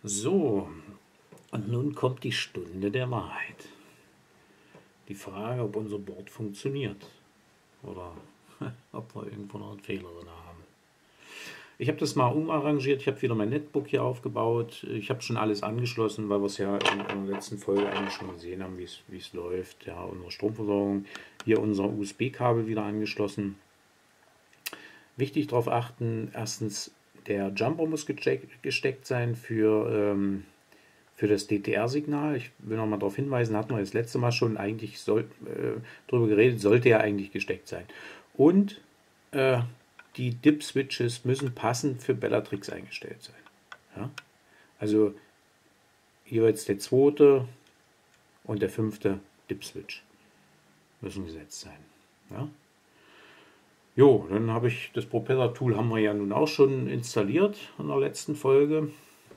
So, und nun kommt die Stunde der Wahrheit. Die Frage, ob unser Board funktioniert oder ob wir irgendwo noch einen Fehler drin haben. Ich habe das mal umarrangiert, ich habe wieder mein Netbook hier aufgebaut. Ich habe schon alles angeschlossen, weil wir es ja in der letzten Folge eigentlich schon gesehen haben, wie es läuft. Ja, unsere Stromversorgung, hier unser USB-Kabel wieder angeschlossen. Wichtig darauf achten, erstens, der Jumper muss gesteckt sein für das DTR-Signal. Ich will noch mal darauf hinweisen, hatten wir das letzte Mal schon eigentlich darüber geredet, sollte ja eigentlich gesteckt sein. Und die DIP-Switches müssen passend für Bellatrix eingestellt sein. Ja? Also jeweils der zweite und der fünfte DIP-Switch müssen gesetzt sein. Ja? Jo, dann habe ich das Propeller-Tool haben wir ja nun auch schon installiert in der letzten Folge.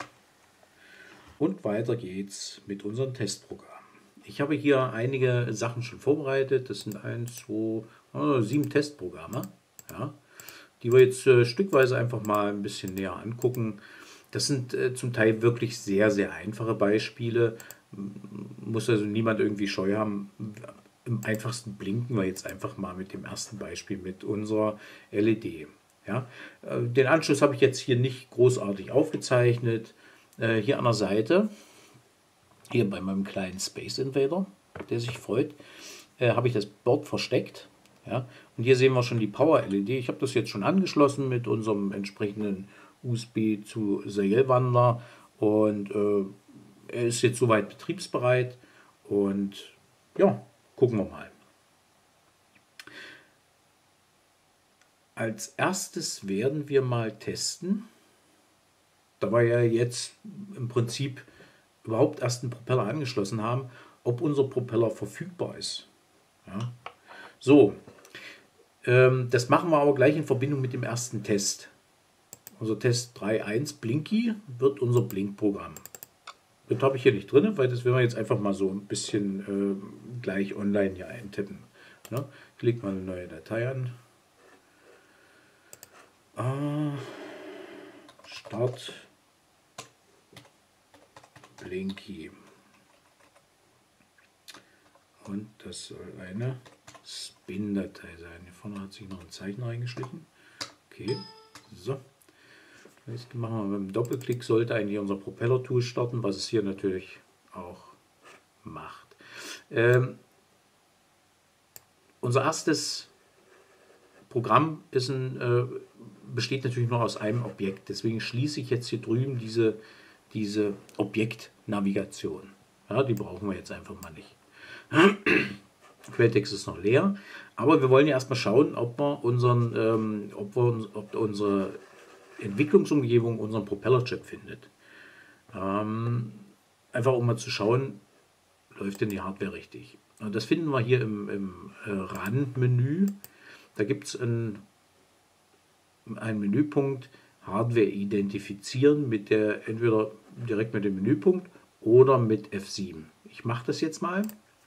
Und weiter geht's mit unserem Testprogramm. Ich habe hier einige Sachen schon vorbereitet. Das sind 7 Testprogramme, ja, die wir jetzt stückweise einfach mal ein bisschen näher angucken. Das sind zum Teil wirklich sehr, sehr einfache Beispiele. Muss also niemand irgendwie Scheu haben. Im einfachsten blinken wir jetzt einfach mal mit dem ersten Beispiel mit unserer LED. Ja. Den Anschluss habe ich jetzt hier nicht großartig aufgezeichnet. Hier an der Seite, hier bei meinem kleinen Space Invader, der sich freut, habe ich das Board versteckt. Ja. Und hier sehen wir schon die Power LED. Ich habe das jetzt schon angeschlossen mit unserem entsprechenden USB zu Serialwandler und er ist jetzt soweit betriebsbereit und ja, gucken wir mal. Als erstes werden wir mal testen, da wir ja jetzt im Prinzip überhaupt erst einen Propeller angeschlossen haben, ob unser Propeller verfügbar ist. Ja. So, das machen wir aber gleich in Verbindung mit dem ersten Test. Unser Test 3.1 Blinky wird unser Blinkprogramm. Das habe ich hier nicht drin, weil das werden wir jetzt einfach mal so ein bisschen gleich online hier eintippen. Ja, ich lege mal eine neue Datei an. Start Blinky. Und das soll eine Spin-Datei sein. Hier vorne hat sich noch ein Zeichen reingeschlichen. Okay, so. Jetzt machen wir mit dem Doppelklick, sollte eigentlich unser Propeller-Tool starten, was es hier natürlich auch macht. Unser erstes Programm ist besteht natürlich nur aus einem Objekt. Deswegen schließe ich jetzt hier drüben diese Objektnavigation. Ja, die brauchen wir jetzt einfach mal nicht. Quelltext ist noch leer, aber wir wollen ja erstmal schauen, ob unsere Entwicklungsumgebung unseren Propellerchip findet. Einfach um mal zu schauen, läuft denn die Hardware richtig. Und das finden wir hier im Randmenü. Da gibt es einen Menüpunkt Hardware identifizieren mit entweder direkt mit dem Menüpunkt oder mit F7. Ich mache das jetzt mal.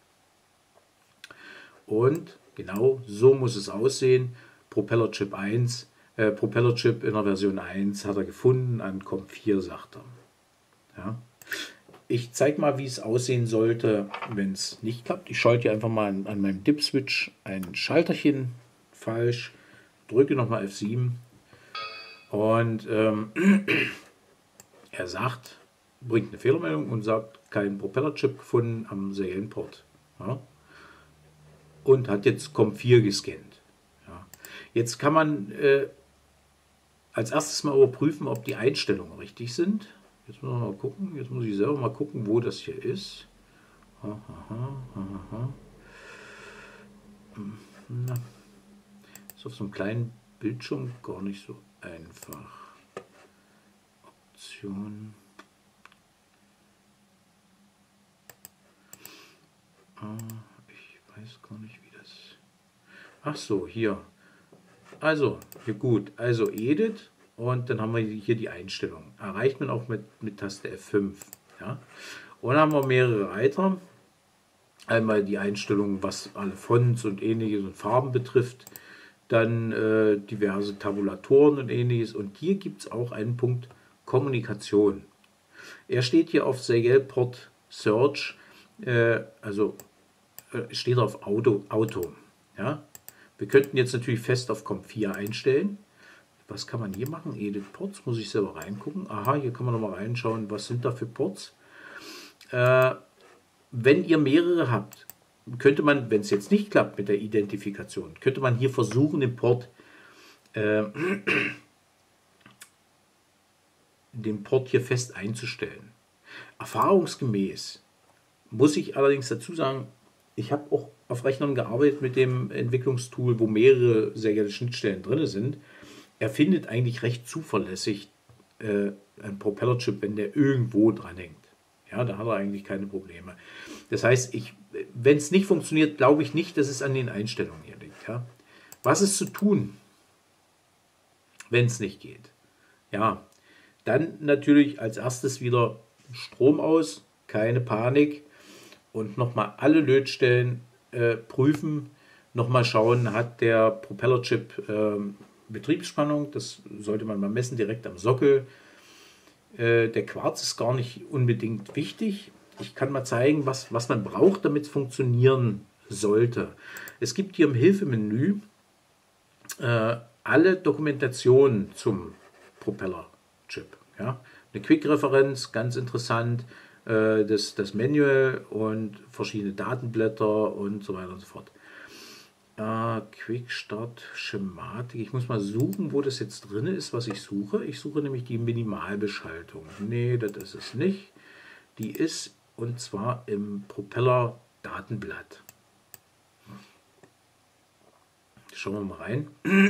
Und genau so muss es aussehen. Propellerchip 1, Propellerchip in der Version 1 hat er gefunden, an COM4 sagt er. Ja. Ich zeige mal, wie es aussehen sollte, wenn es nicht klappt. Ich schalte hier einfach mal an meinem DIP-Switch ein Schalterchen falsch, drücke nochmal F7 und er sagt, bringt eine Fehlermeldung und sagt, kein Propellerchip gefunden am Serienport. Ja. Und hat jetzt COM4 gescannt. Ja. Jetzt kann man als erstes mal überprüfen, ob die Einstellungen richtig sind. Jetzt müssen wir mal gucken. Jetzt muss ich selber mal gucken, wo das hier ist. Na, ist auf so einem kleinen Bildschirm gar nicht so einfach. Option. Ich weiß gar nicht, wie das. Ach so, hier. Also, hier gut. Also Edit und dann haben wir hier die Einstellung. Erreicht man auch mit Taste F5. Ja? Und dann haben wir mehrere Reiter. Einmal die Einstellung, was alle Fonts und ähnliches und Farben betrifft. Dann diverse Tabulatoren und ähnliches. Und hier gibt es auch einen Punkt Kommunikation. Er steht hier auf Serial Port Search, steht auf Auto. Ja? Wir könnten jetzt natürlich fest auf COM4 einstellen. Was kann man hier machen? Edit Ports, muss ich selber reingucken. Aha, hier kann man nochmal reinschauen, was sind da für Ports. Wenn ihr mehrere habt, könnte man, wenn es jetzt nicht klappt mit der Identifikation, könnte man hier versuchen, den Port hier fest einzustellen. Erfahrungsgemäß muss ich allerdings dazu sagen, ich habe auch auf Rechnern gearbeitet mit dem Entwicklungstool, wo mehrere serielle Schnittstellen drin sind. Er findet eigentlich recht zuverlässig einen Propellerchip, wenn der irgendwo dran hängt. Ja, da hat er eigentlich keine Probleme. Das heißt, wenn es nicht funktioniert, glaube ich nicht, dass es an den Einstellungen hier liegt. Ja. Was ist zu tun, wenn es nicht geht? Ja, dann natürlich als erstes wieder Strom aus, keine Panik und nochmal alle Lötstellen prüfen, nochmal schauen, hat der Propellerchip Betriebsspannung, das sollte man mal messen direkt am Sockel. Der Quarz ist gar nicht unbedingt wichtig. Ich kann mal zeigen, was man braucht, damit es funktionieren sollte. Es gibt hier im Hilfemenü alle Dokumentationen zum Propellerchip. Ja? Eine Quick-Referenz, ganz interessant, das Manual und verschiedene Datenblätter und so weiter und so fort. Quick Start Schematik. Ich muss mal suchen, wo das jetzt drin ist, was ich suche. Ich suche nämlich die Minimalbeschaltung. Nee, das ist es nicht. Die ist und zwar im Propeller Datenblatt. Schauen wir mal rein.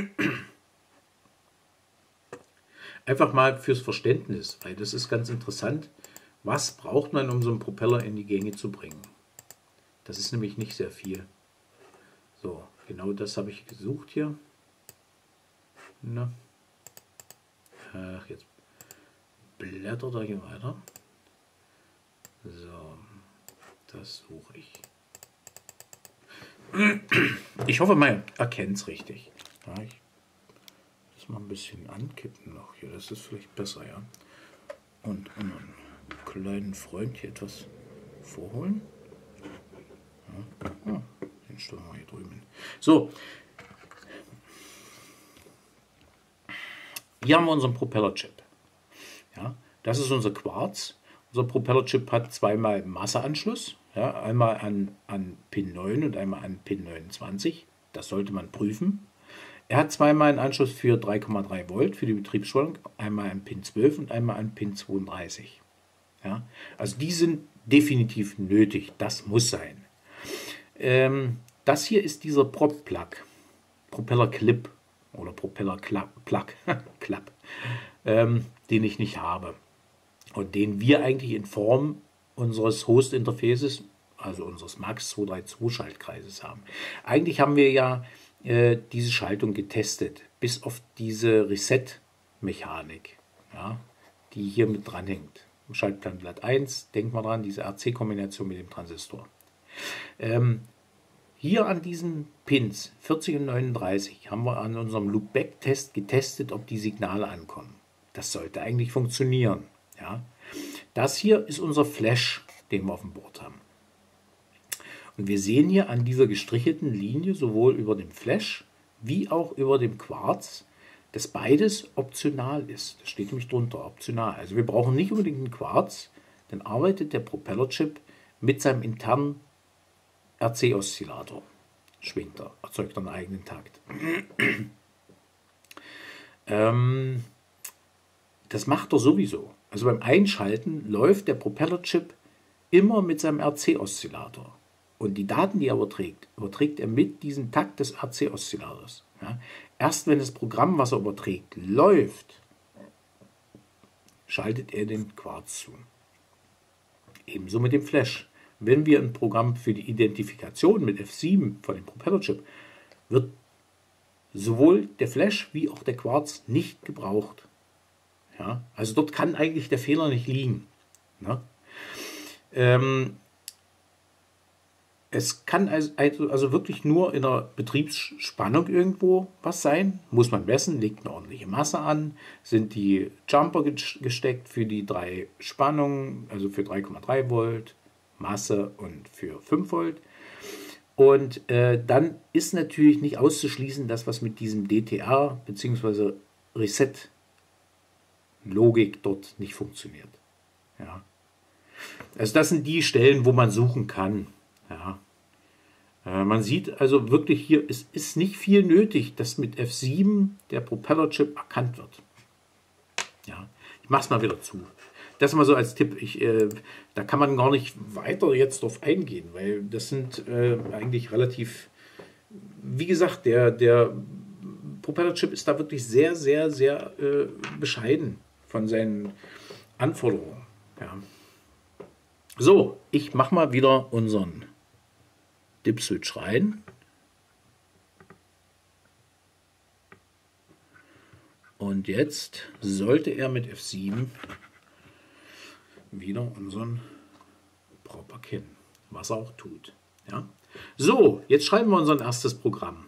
Einfach mal fürs Verständnis, weil das ist ganz interessant. Was braucht man, um so einen Propeller in die Gänge zu bringen? Das ist nämlich nicht sehr viel. So, genau das habe ich gesucht hier. Na. Ach, jetzt blättert er hier weiter. So, das suche ich. Ich hoffe, man erkennt es richtig. Ja, ich das mal ein bisschen ankippen noch hier. Das ist vielleicht besser, ja. Und einen kleinen Freund hier etwas vorholen. Ja. Den stellen wir hier drüben. So. Hier haben wir unseren Propellerchip. Ja, das ist unser Quarz. Unser Propellerchip hat zweimal Masseanschluss. Ja, einmal an Pin 9 und einmal an Pin 29. Das sollte man prüfen. Er hat zweimal einen Anschluss für 3,3 Volt für die Betriebsspannung. Einmal an Pin 12 und einmal an Pin 32. Ja, also die sind definitiv nötig. Das muss sein. Das hier ist dieser Prop-Plug, Propeller-Clip oder Propeller-Plug, den ich nicht habe und den wir eigentlich in Form unseres Host-Interfaces, also unseres MAX 232 Schaltkreises haben. Eigentlich haben wir ja diese Schaltung getestet, bis auf diese Reset-Mechanik, ja, die hier mit dranhängt. Schaltplanblatt 1, denkt mal dran, diese RC-Kombination mit dem Transistor. Hier an diesen Pins 40 und 39 haben wir an unserem Loopback-Test getestet, ob die Signale ankommen. Das sollte eigentlich funktionieren. Ja. Das hier ist unser Flash, den wir auf dem Board haben. Und wir sehen hier an dieser gestrichelten Linie sowohl über dem Flash wie auch über dem Quarz, dass beides optional ist. Das steht nämlich drunter, optional. Also wir brauchen nicht unbedingt einen Quarz, dann arbeitet der Propellerchip mit seinem internen RC-Oszillator. Schwingt er, erzeugt einen eigenen Takt. Das macht er sowieso. Also beim Einschalten läuft der Propellerchip immer mit seinem RC-Oszillator. Und die Daten, die er überträgt er mit diesem Takt des RC-Oszillators. Ja. Erst wenn das Programm, was er überträgt, läuft, schaltet er den Quarz zu. Ebenso mit dem Flash. Wenn wir ein Programm für die Identifikation mit F7 von dem Propellerchip, wird sowohl der Flash wie auch der Quarz nicht gebraucht. Ja, also dort kann eigentlich der Fehler nicht liegen. Ne? Es kann also wirklich nur in der Betriebsspannung irgendwo was sein. Muss man messen, legt eine ordentliche Masse an, sind die Jumper gesteckt für die 3 Spannungen, also für 3,3 Volt, Masse und für 5 Volt. Und dann ist natürlich nicht auszuschließen, dass was mit diesem DTR bzw. Reset-Logik dort nicht funktioniert. Ja. Also das sind die Stellen, wo man suchen kann. Ja. Man sieht also wirklich hier, es ist nicht viel nötig, dass mit F7 der Propellerchip erkannt wird. Ja. Ich mache es mal wieder zu. Das mal so als Tipp. Da kann man gar nicht weiter jetzt drauf eingehen, weil das sind eigentlich relativ, wie gesagt, der Propellerchip ist da wirklich sehr, sehr, sehr bescheiden von seinen Anforderungen. Ja. So, ich mache mal wieder unseren Dip-Switch rein. Und jetzt sollte er mit F7 wieder unseren Prop erkennen, was er auch tut. Ja? So, jetzt schreiben wir unser erstes Programm.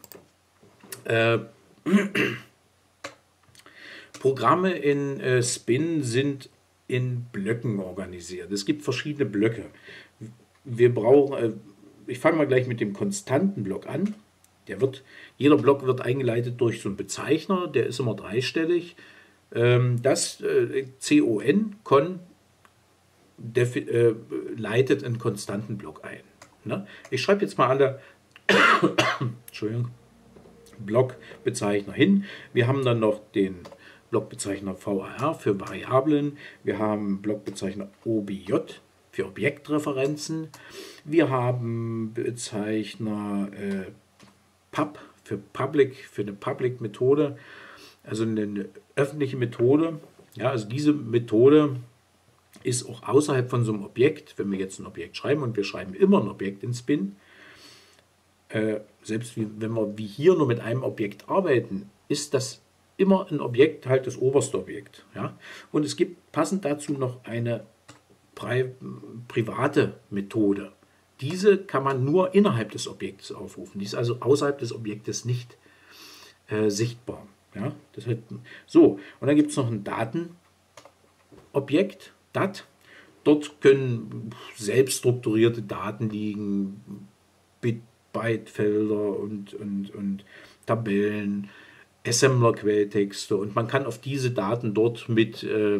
Programme in Spin sind in Blöcken organisiert. Es gibt verschiedene Blöcke. Wir brauchen, ich fange mal gleich mit dem konstanten Block an. Jeder Block wird eingeleitet durch so einen Bezeichner, der ist immer dreistellig. Das Con leitet einen konstanten Block ein. Ne? Ich schreibe jetzt mal alle Entschuldigung, Blockbezeichner hin. Wir haben dann noch den Blockbezeichner VAR für Variablen. Wir haben Blockbezeichner OBJ für Objektreferenzen. Wir haben Bezeichner PUB für Public, für eine Public-Methode, also eine öffentliche Methode. Ja, also diese Methode ist auch außerhalb von so einem Objekt. Wenn wir jetzt ein Objekt schreiben und wir schreiben immer ein Objekt in Spin, selbst wenn wir wie hier nur mit einem Objekt arbeiten, ist das immer ein Objekt, halt das oberste Objekt. Ja? Und es gibt passend dazu noch eine private Methode. Diese kann man nur innerhalb des Objektes aufrufen. Die ist also außerhalb des Objektes nicht sichtbar. Ja? Das heißt, so, und dann gibt es noch ein Datenobjekt, DAT. Dort können selbst strukturierte Daten liegen, Bytefelder und Tabellen, Assembler-Quelltexte, und man kann auf diese Daten dort mit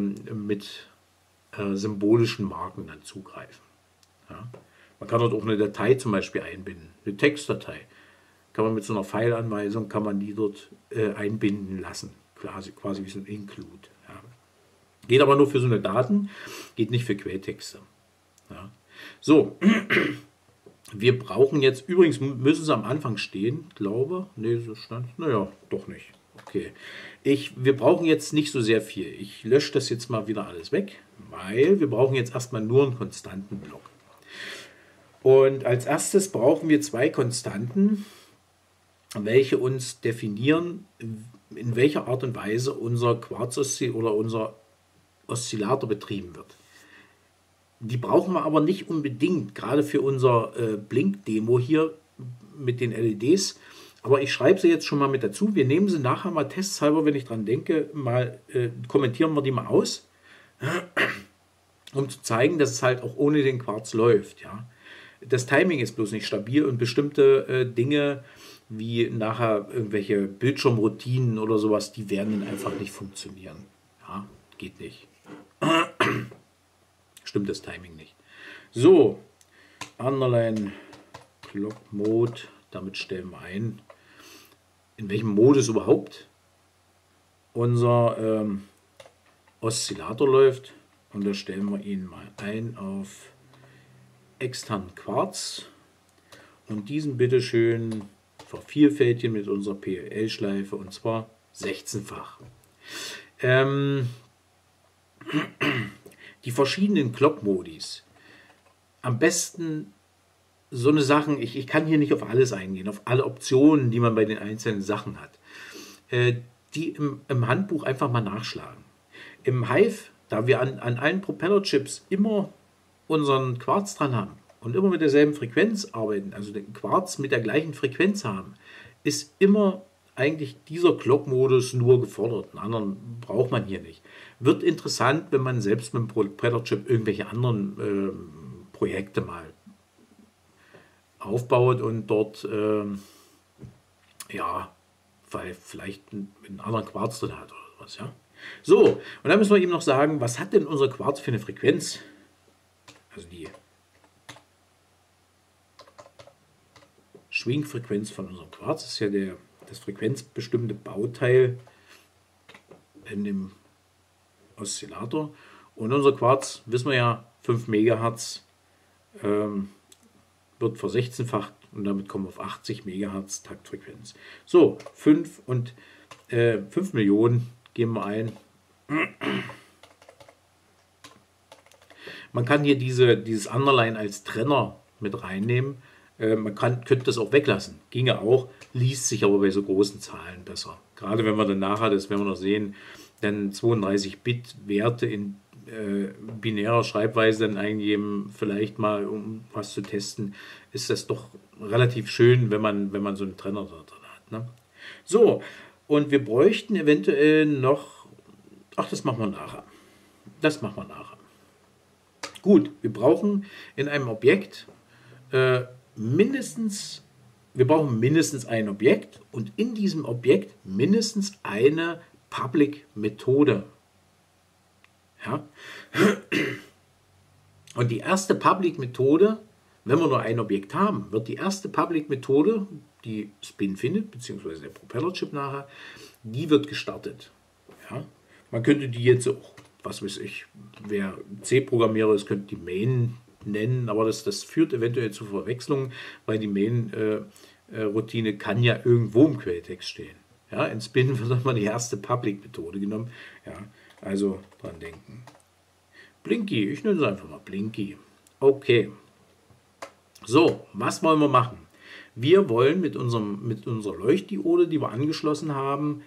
symbolischen Marken dann zugreifen. Ja. Man kann dort auch eine Datei zum Beispiel einbinden, eine Textdatei. Kann man mit so einer Pfeilanweisung, kann man die dort einbinden lassen, quasi wie so ein Include. Ja. Geht aber nur für so eine Daten, geht nicht für Quelltexte. Ja. So, wir brauchen jetzt, übrigens müssen sie am Anfang stehen, glaube, nee, so stand, naja, doch nicht. Okay, wir brauchen jetzt nicht so sehr viel. Ich lösche das jetzt mal wieder alles weg, weil wir brauchen jetzt erstmal nur einen konstanten Block. Und als erstes brauchen wir 2 Konstanten, welche uns definieren, in welcher Art und Weise unser Quarz-Oszillator oder unser Oszillator betrieben wird. Die brauchen wir aber nicht unbedingt, gerade für unser Blink-Demo hier mit den LEDs. Aber ich schreibe sie jetzt schon mal mit dazu. Wir nehmen sie nachher mal testhalber, wenn ich dran denke, mal kommentieren wir die mal aus, um zu zeigen, dass es halt auch ohne den Quarz läuft. Ja. Das Timing ist bloß nicht stabil und bestimmte Dinge wie nachher irgendwelche Bildschirmroutinen oder sowas, die werden dann einfach nicht funktionieren. Ja, geht nicht. Stimmt das Timing nicht. So, Underline Clock Mode, damit stellen wir ein, in welchem Modus überhaupt unser Oszillator läuft. Und da stellen wir ihn mal ein auf externen Quarz und diesen bitteschön vervielfältigen mit unserer PLL-Schleife, und zwar 16-fach. Die verschiedenen Clock-Modis, am besten so eine Sachen, ich kann hier nicht auf alles eingehen, auf alle Optionen, die man bei den einzelnen Sachen hat, die im Handbuch einfach mal nachschlagen. Im Hive, da wir an allen Propellerchips immer unseren Quarz dran haben, und immer mit derselben Frequenz arbeiten, also den Quarz mit der gleichen Frequenz haben, ist immer eigentlich dieser Clock-Modus nur gefordert. Einen anderen braucht man hier nicht. Wird interessant, wenn man selbst mit dem Propeller-Chip irgendwelche anderen Projekte mal aufbaut und dort ja, weil vielleicht einen anderen Quarz drin hat oder sowas. Ja? So, und dann müssen wir ihm noch sagen, was hat denn unser Quarz für eine Frequenz? Also die Schwingfrequenz von unserem Quarz ist ja das frequenzbestimmte Bauteil in dem Oszillator. Und unser Quarz, wissen wir ja, 5 MHz wird versechzehnfacht und damit kommen wir auf 80 MHz Taktfrequenz. So, 5 Millionen geben wir ein. Man kann hier dieses Underline als Trenner mit reinnehmen. Man könnte das auch weglassen. Ginge auch, liest sich aber bei so großen Zahlen besser. Gerade wenn wir dann nachher, das werden wir noch sehen, dann 32-Bit-Werte in binärer Schreibweise dann eingeben, vielleicht mal um was zu testen, ist das doch relativ schön, wenn man so einen Trenner da drin hat. Ne? So, und wir bräuchten eventuell noch, ach, das machen wir nachher. Das machen wir nachher. Gut, wir brauchen in einem Objekt mindestens ein Objekt und in diesem Objekt mindestens eine Public-Methode. Ja? Und die erste Public-Methode, wenn wir nur ein Objekt haben, wird die erste Public-Methode, die Spin findet, beziehungsweise der Propeller-Chip nachher, die wird gestartet. Ja? Man könnte die jetzt auch, was weiß ich, wer C-Programmierer ist, könnte die Main nennen, aber das führt eventuell zu Verwechslungen, weil die Main-Routine kann ja irgendwo im Quelltext stehen. Ja, in Spin wird mal die erste Public-Methode genommen. Ja, also dran denken. Blinky, ich nenne es einfach mal Blinky. Okay. So, was wollen wir machen? Wir wollen mit unserer Leuchtdiode, die wir angeschlossen haben,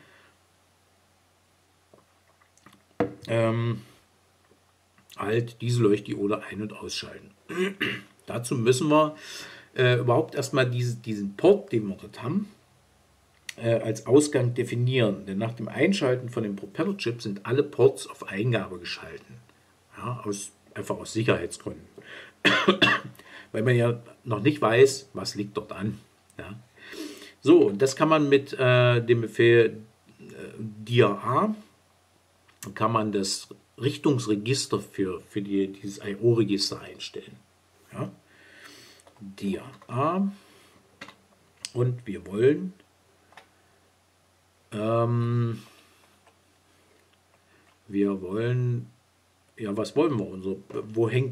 halt diese Leuchtdiode ein- und ausschalten. Dazu müssen wir überhaupt erstmal diesen Port, den wir dort haben, als Ausgang definieren. Denn nach dem Einschalten von dem Propeller-Chip sind alle Ports auf Eingabe geschalten. Ja, einfach aus Sicherheitsgründen. Weil man ja noch nicht weiß, was liegt dort an. Ja. So, und das kann man mit dem Befehl dir kann man das Richtungsregister für dieses I/O-Register einstellen. Ja. dir und wir wollen ja, was wollen wir? Wo hängt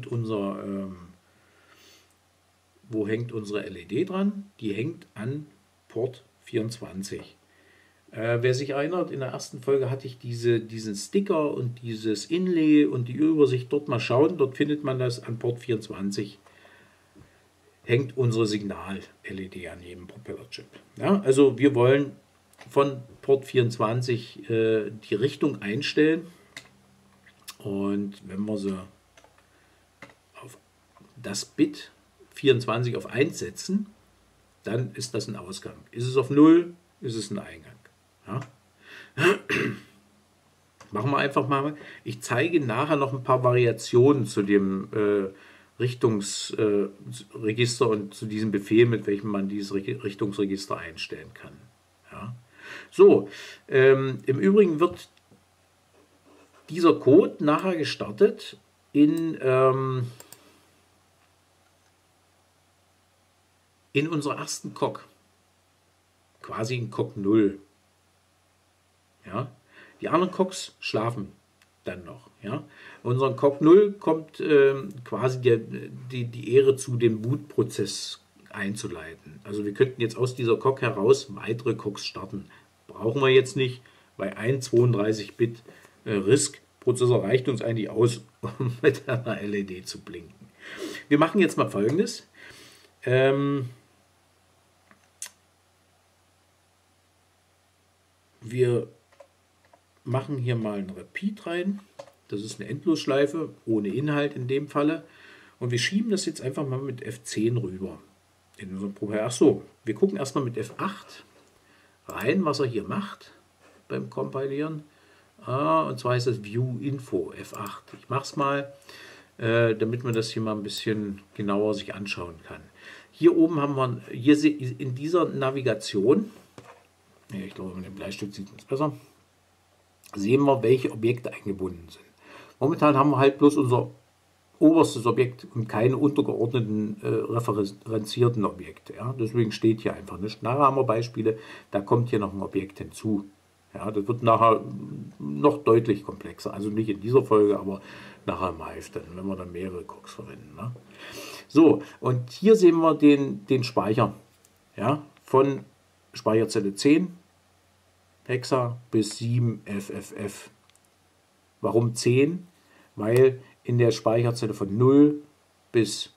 unsere LED dran? Die hängt an Port 24. Wer sich erinnert, in der ersten Folge hatte ich diesen Sticker und dieses Inlay und die Übersicht dort mal schauen. Dort findet man das an Port 24. Hängt unsere Signal-LED an jedem Propeller-Chip. Ja, also wir wollen von Port 24 die Richtung einstellen. Und wenn wir sie auf das Bit 24 auf 1 setzen, dann ist das ein Ausgang. Ist es auf 0, ist es ein Eingang. Ja? Machen wir einfach mal. Ich zeige nachher noch ein paar Variationen zu dem Richtungsregister und zu diesem Befehl, mit welchem man dieses Richtungsregister einstellen kann. Ja? So, im Übrigen wird dieser Code nachher gestartet in unserer ersten COG, quasi in COG 0. Ja? Die anderen COGs schlafen dann noch. Ja? In unserem COG 0 kommt quasi die Ehre zu, den Bootprozess einzuleiten. Also wir könnten jetzt aus dieser COG heraus weitere COGs starten. Brauchen wir jetzt nicht, weil ein 32-Bit RISC-Prozessor reicht uns eigentlich aus, um mit einer LED zu blinken. Wir machen jetzt mal Folgendes. Wir machen hier mal ein Repeat rein. Das ist eine Endlosschleife, ohne Inhalt in dem Falle. Und wir schieben das jetzt einfach mal mit F10 rüber. In unserem Programm. Achso, wir gucken erstmal mit F8 rein, was er hier macht beim Kompilieren. Und zwar heißt das View Info F8. Ich mache es mal, damit man das hier mal ein bisschen genauer sich anschauen kann. Hier oben haben wir, hier in dieser Navigation, ich glaube mit dem Bleistift sieht man es besser, sehen wir, welche Objekte eingebunden sind. Momentan haben wir halt bloß unser oberstes Objekt und keine untergeordneten referenzierten Objekte. Ja? Deswegen steht hier einfach nicht. Nachher haben wir Beispiele, da kommt hier noch ein Objekt hinzu. Ja, das wird nachher noch deutlich komplexer. Also nicht in dieser Folge, aber nachher im Hive, dann, wenn wir dann mehrere Cooks verwenden. Ne? So, und hier sehen wir den Speicher. Ja, von Speicherzelle 10 Hexa bis 7 FFF. Warum 10? Weil in der Speicherzelle von 0 bis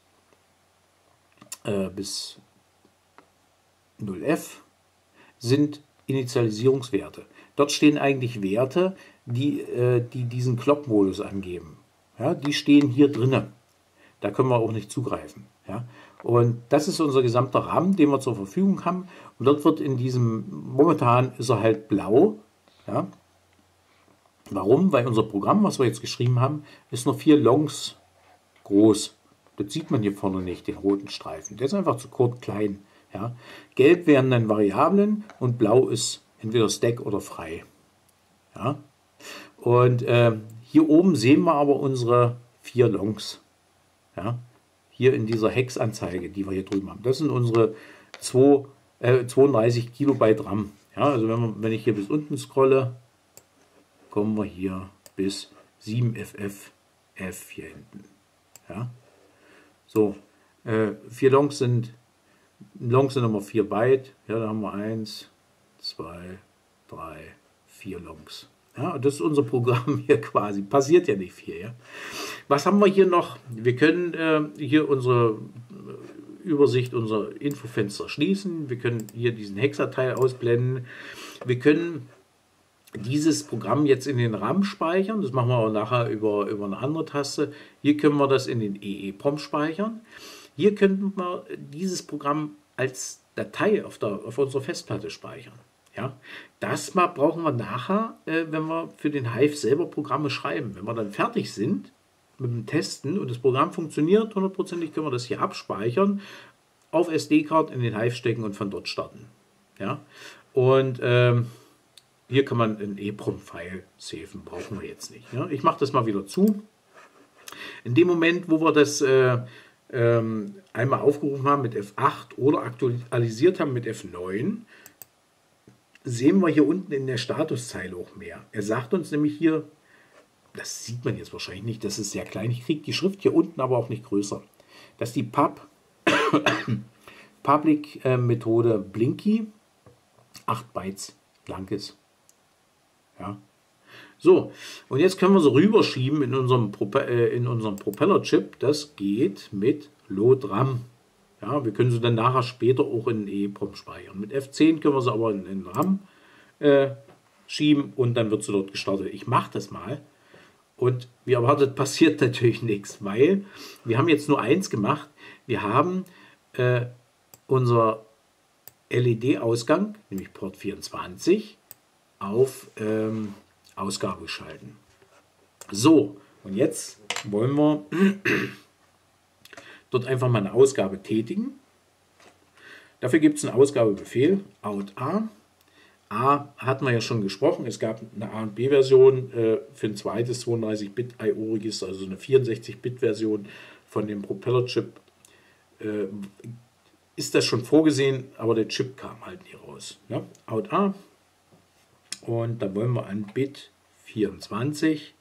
0F sind Initialisierungswerte. Dort stehen eigentlich Werte, die diesen Clock-Modus angeben. Ja, die stehen hier drinnen. Da können wir auch nicht zugreifen. Ja. Und das ist unser gesamter RAM, den wir zur Verfügung haben. Und dort wird in diesem, momentan ist er halt blau. Ja. Warum? Weil unser Programm, was wir jetzt geschrieben haben, ist nur 4 Longs groß. Das sieht man hier vorne nicht, den roten Streifen. Der ist einfach zu kurz klein. Ja. Gelb wären dann Variablen und blau ist entweder Stack oder frei. Ja. Und hier oben sehen wir aber unsere 4 Longs. Ja. Hier in dieser Hex-Anzeige, die wir hier drüben haben. Das sind unsere 32 Kilobyte RAM. Ja, also wenn ich hier bis unten scrolle, kommen wir hier bis 7FFF hier hinten. Ja. So, 4 Longs sind immer 4 Byte. Ja, da haben wir 1, 2, 3, 4 Longs. Ja, das ist unser Programm hier quasi. Passiert ja nicht viel. Ja. Was haben wir hier noch? Wir können hier unsere Übersicht, unser Infofenster schließen. Wir können hier diesen Hexateil ausblenden. Wir können dieses Programm jetzt in den RAM speichern. Das machen wir auch nachher über eine andere Taste. Hier können wir das in den EEPROM speichern. Hier könnten wir dieses Programm als Datei auf unserer Festplatte speichern. Ja, das brauchen wir nachher, wenn wir für den Hive selber Programme schreiben. Wenn wir dann fertig sind mit dem Testen und das Programm funktioniert, hundertprozentig können wir das hier abspeichern, auf SD-Card in den Hive stecken und von dort starten. Ja, und hier kann man ein EEPROM-File saven, brauchen wir jetzt nicht. Ja? Ich mache das mal wieder zu. In dem Moment, wo wir das einmal aufgerufen haben mit F8 oder aktualisiert haben mit F9, sehen wir hier unten in der Statuszeile auch mehr. Er sagt uns nämlich hier, das sieht man jetzt wahrscheinlich nicht, das ist sehr klein, ich kriege die Schrift hier unten aber auch nicht größer, dass die Public-Methode Blinky 8 Bytes lang ist. Ja. So, und jetzt können wir sie rüberschieben in unserem Propeller-Chip. Das geht mit Load RAM. Ja, wir können sie dann nachher später auch in EEPROM speichern. Mit F10 können wir sie aber in RAM schieben und dann wird sie dort gestartet. Ich mache das mal und wie erwartet passiert natürlich nichts, weil wir haben jetzt nur eins gemacht. Wir haben unser LED-Ausgang, nämlich Port 24, auf Ausgabe schalten. So, und jetzt wollen wir dort einfach mal eine Ausgabe tätigen. Dafür gibt es einen Ausgabebefehl, out A. A hatten wir ja schon gesprochen, es gab eine A- und B-Version für ein zweites 32-Bit-IO-Register, also eine 64-Bit-Version von dem Propeller-Chip. Ist das schon vorgesehen, aber der Chip kam halt nie raus. Ja? Out A. Und dann wollen wir an Bit 24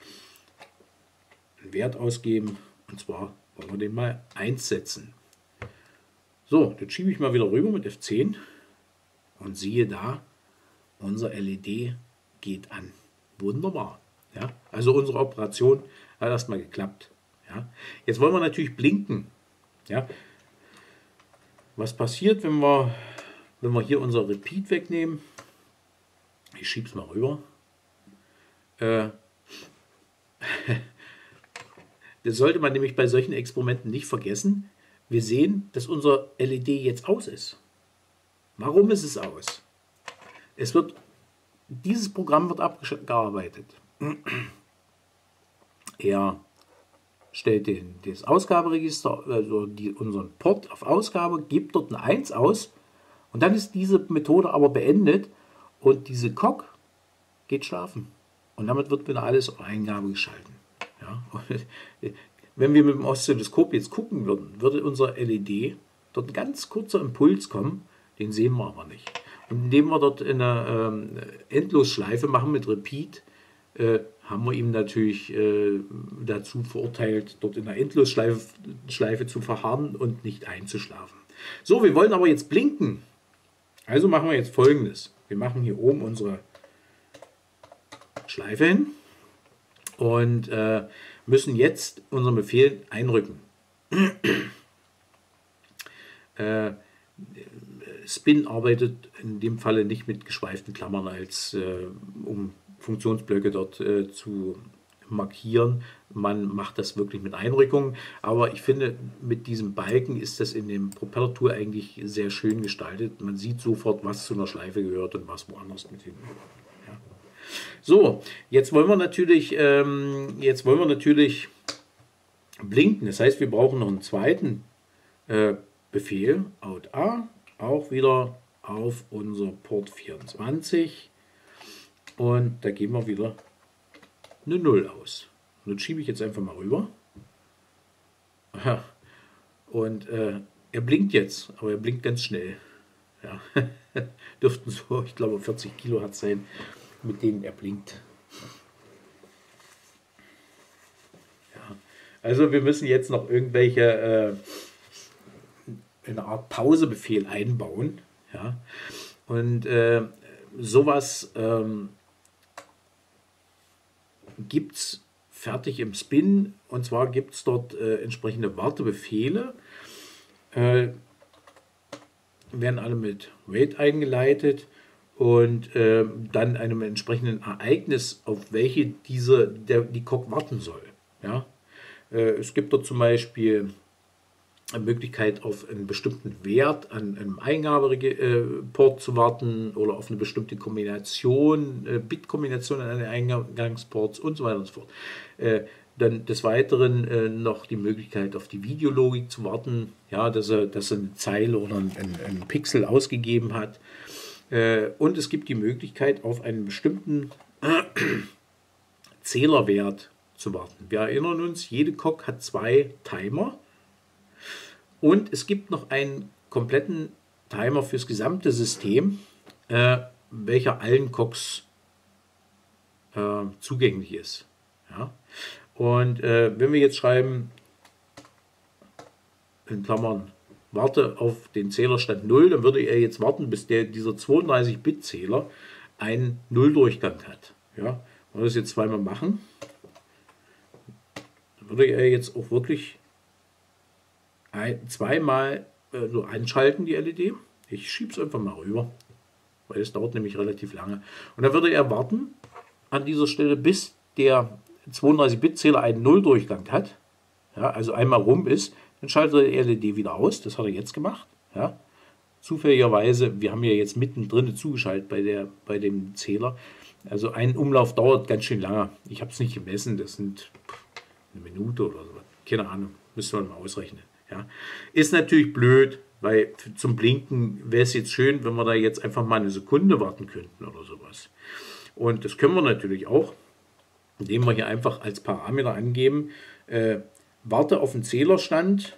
einen Wert ausgeben, und zwar wollen wir den mal 1 setzen. So, jetzt schiebe ich mal wieder rüber mit F10 und siehe da, unser LED geht an. Wunderbar. Ja? Also unsere Operation hat erstmal geklappt. Ja? Jetzt wollen wir natürlich blinken. Ja? Was passiert, wenn wir hier unser Repeat wegnehmen? Ich schiebe es mal rüber. Das sollte man nämlich bei solchen Experimenten nicht vergessen. Wir sehen, dass unser LED jetzt aus ist. Warum ist es aus? Dieses Programm wird abgearbeitet. Er stellt das Ausgaberegister, also unseren Port auf Ausgabe, gibt dort eine 1 aus und dann ist diese Methode aber beendet und diese COG geht schlafen. Und damit wird wieder alles auf Eingabe geschalten. Ja? Wenn wir mit dem Oszilloskop jetzt gucken würden, würde unser LED dort ein ganz kurzer Impuls kommen, den sehen wir aber nicht. Und indem wir dort eine Endlosschleife machen mit Repeat, haben wir ihm natürlich dazu verurteilt, dort in der Endlosschleife zu verharren und nicht einzuschlafen. So, wir wollen aber jetzt blinken. Also machen wir jetzt Folgendes. Wir machen hier oben unsere Schleife hin und müssen jetzt unseren Befehl einrücken. Spin arbeitet in dem Falle nicht mit geschweiften Klammern, um Funktionsblöcke dort zu markieren. Man macht das wirklich mit Einrückung, aber ich finde, mit diesem Balken ist das in dem Propeller-Tool eigentlich sehr schön gestaltet. Man sieht sofort, was zu einer Schleife gehört und was woanders mit hin. Ja. So, jetzt wollen wir natürlich blinken. Das heißt, wir brauchen noch einen zweiten Befehl, out A, auch wieder auf unser Port 24. Und da geben wir wieder eine 0 aus. Und das schiebe ich jetzt einfach mal rüber. Aha. Und er blinkt jetzt, aber er blinkt ganz schnell. Ja. Dürften so, ich glaube, 40 Kilohertz sein, mit denen er blinkt. Ja. Also wir müssen jetzt noch irgendwelche eine Art Pausebefehl einbauen. Ja. Und sowas gibt es fertig im Spin, und zwar gibt es dort entsprechende Wartebefehle, werden alle mit Wait eingeleitet und dann einem entsprechenden Ereignis, auf welche die COG warten soll. Ja? Es gibt dort zum Beispiel eine Möglichkeit, auf einen bestimmten Wert an einem Eingabeport zu warten oder auf eine bestimmte Kombination, Bitkombination an den Eingangsports und so weiter und so fort. Dann des Weiteren noch die Möglichkeit, auf die Videologik zu warten, ja, dass er eine Zeile oder ein Pixel ausgegeben hat. Und es gibt die Möglichkeit, auf einen bestimmten Zählerwert zu warten. Wir erinnern uns, jede COG hat 2 Timer. Und es gibt noch einen kompletten Timer fürs gesamte System, welcher allen COGs zugänglich ist. Ja? Und wenn wir jetzt schreiben, in Klammern, warte auf den Zählerstand 0, dann würde er jetzt warten, bis dieser 32-Bit-Zähler einen Nulldurchgang hat. Ja? Wenn wir das jetzt zweimal machen, dann würde er jetzt auch wirklich zweimal so einschalten, die LED. Ich schiebe es einfach mal rüber, weil es dauert nämlich relativ lange. Und dann würde er warten an dieser Stelle, bis der 32-Bit-Zähler einen Nulldurchgang hat. Ja, also einmal rum ist, dann schaltet er die LED wieder aus. Das hat er jetzt gemacht. Ja. Zufälligerweise, wir haben ja jetzt mittendrin zugeschaltet bei dem Zähler. Also ein Umlauf dauert ganz schön lange. Ich habe es nicht gemessen, das sind eine Minute oder so. Keine Ahnung, müssen wir mal ausrechnen. Ja. Ist natürlich blöd, weil zum Blinken wäre es jetzt schön, wenn wir da jetzt einfach mal eine Sekunde warten könnten oder sowas. Und das können wir natürlich auch, indem wir hier einfach als Parameter angeben, warte auf den Zählerstand,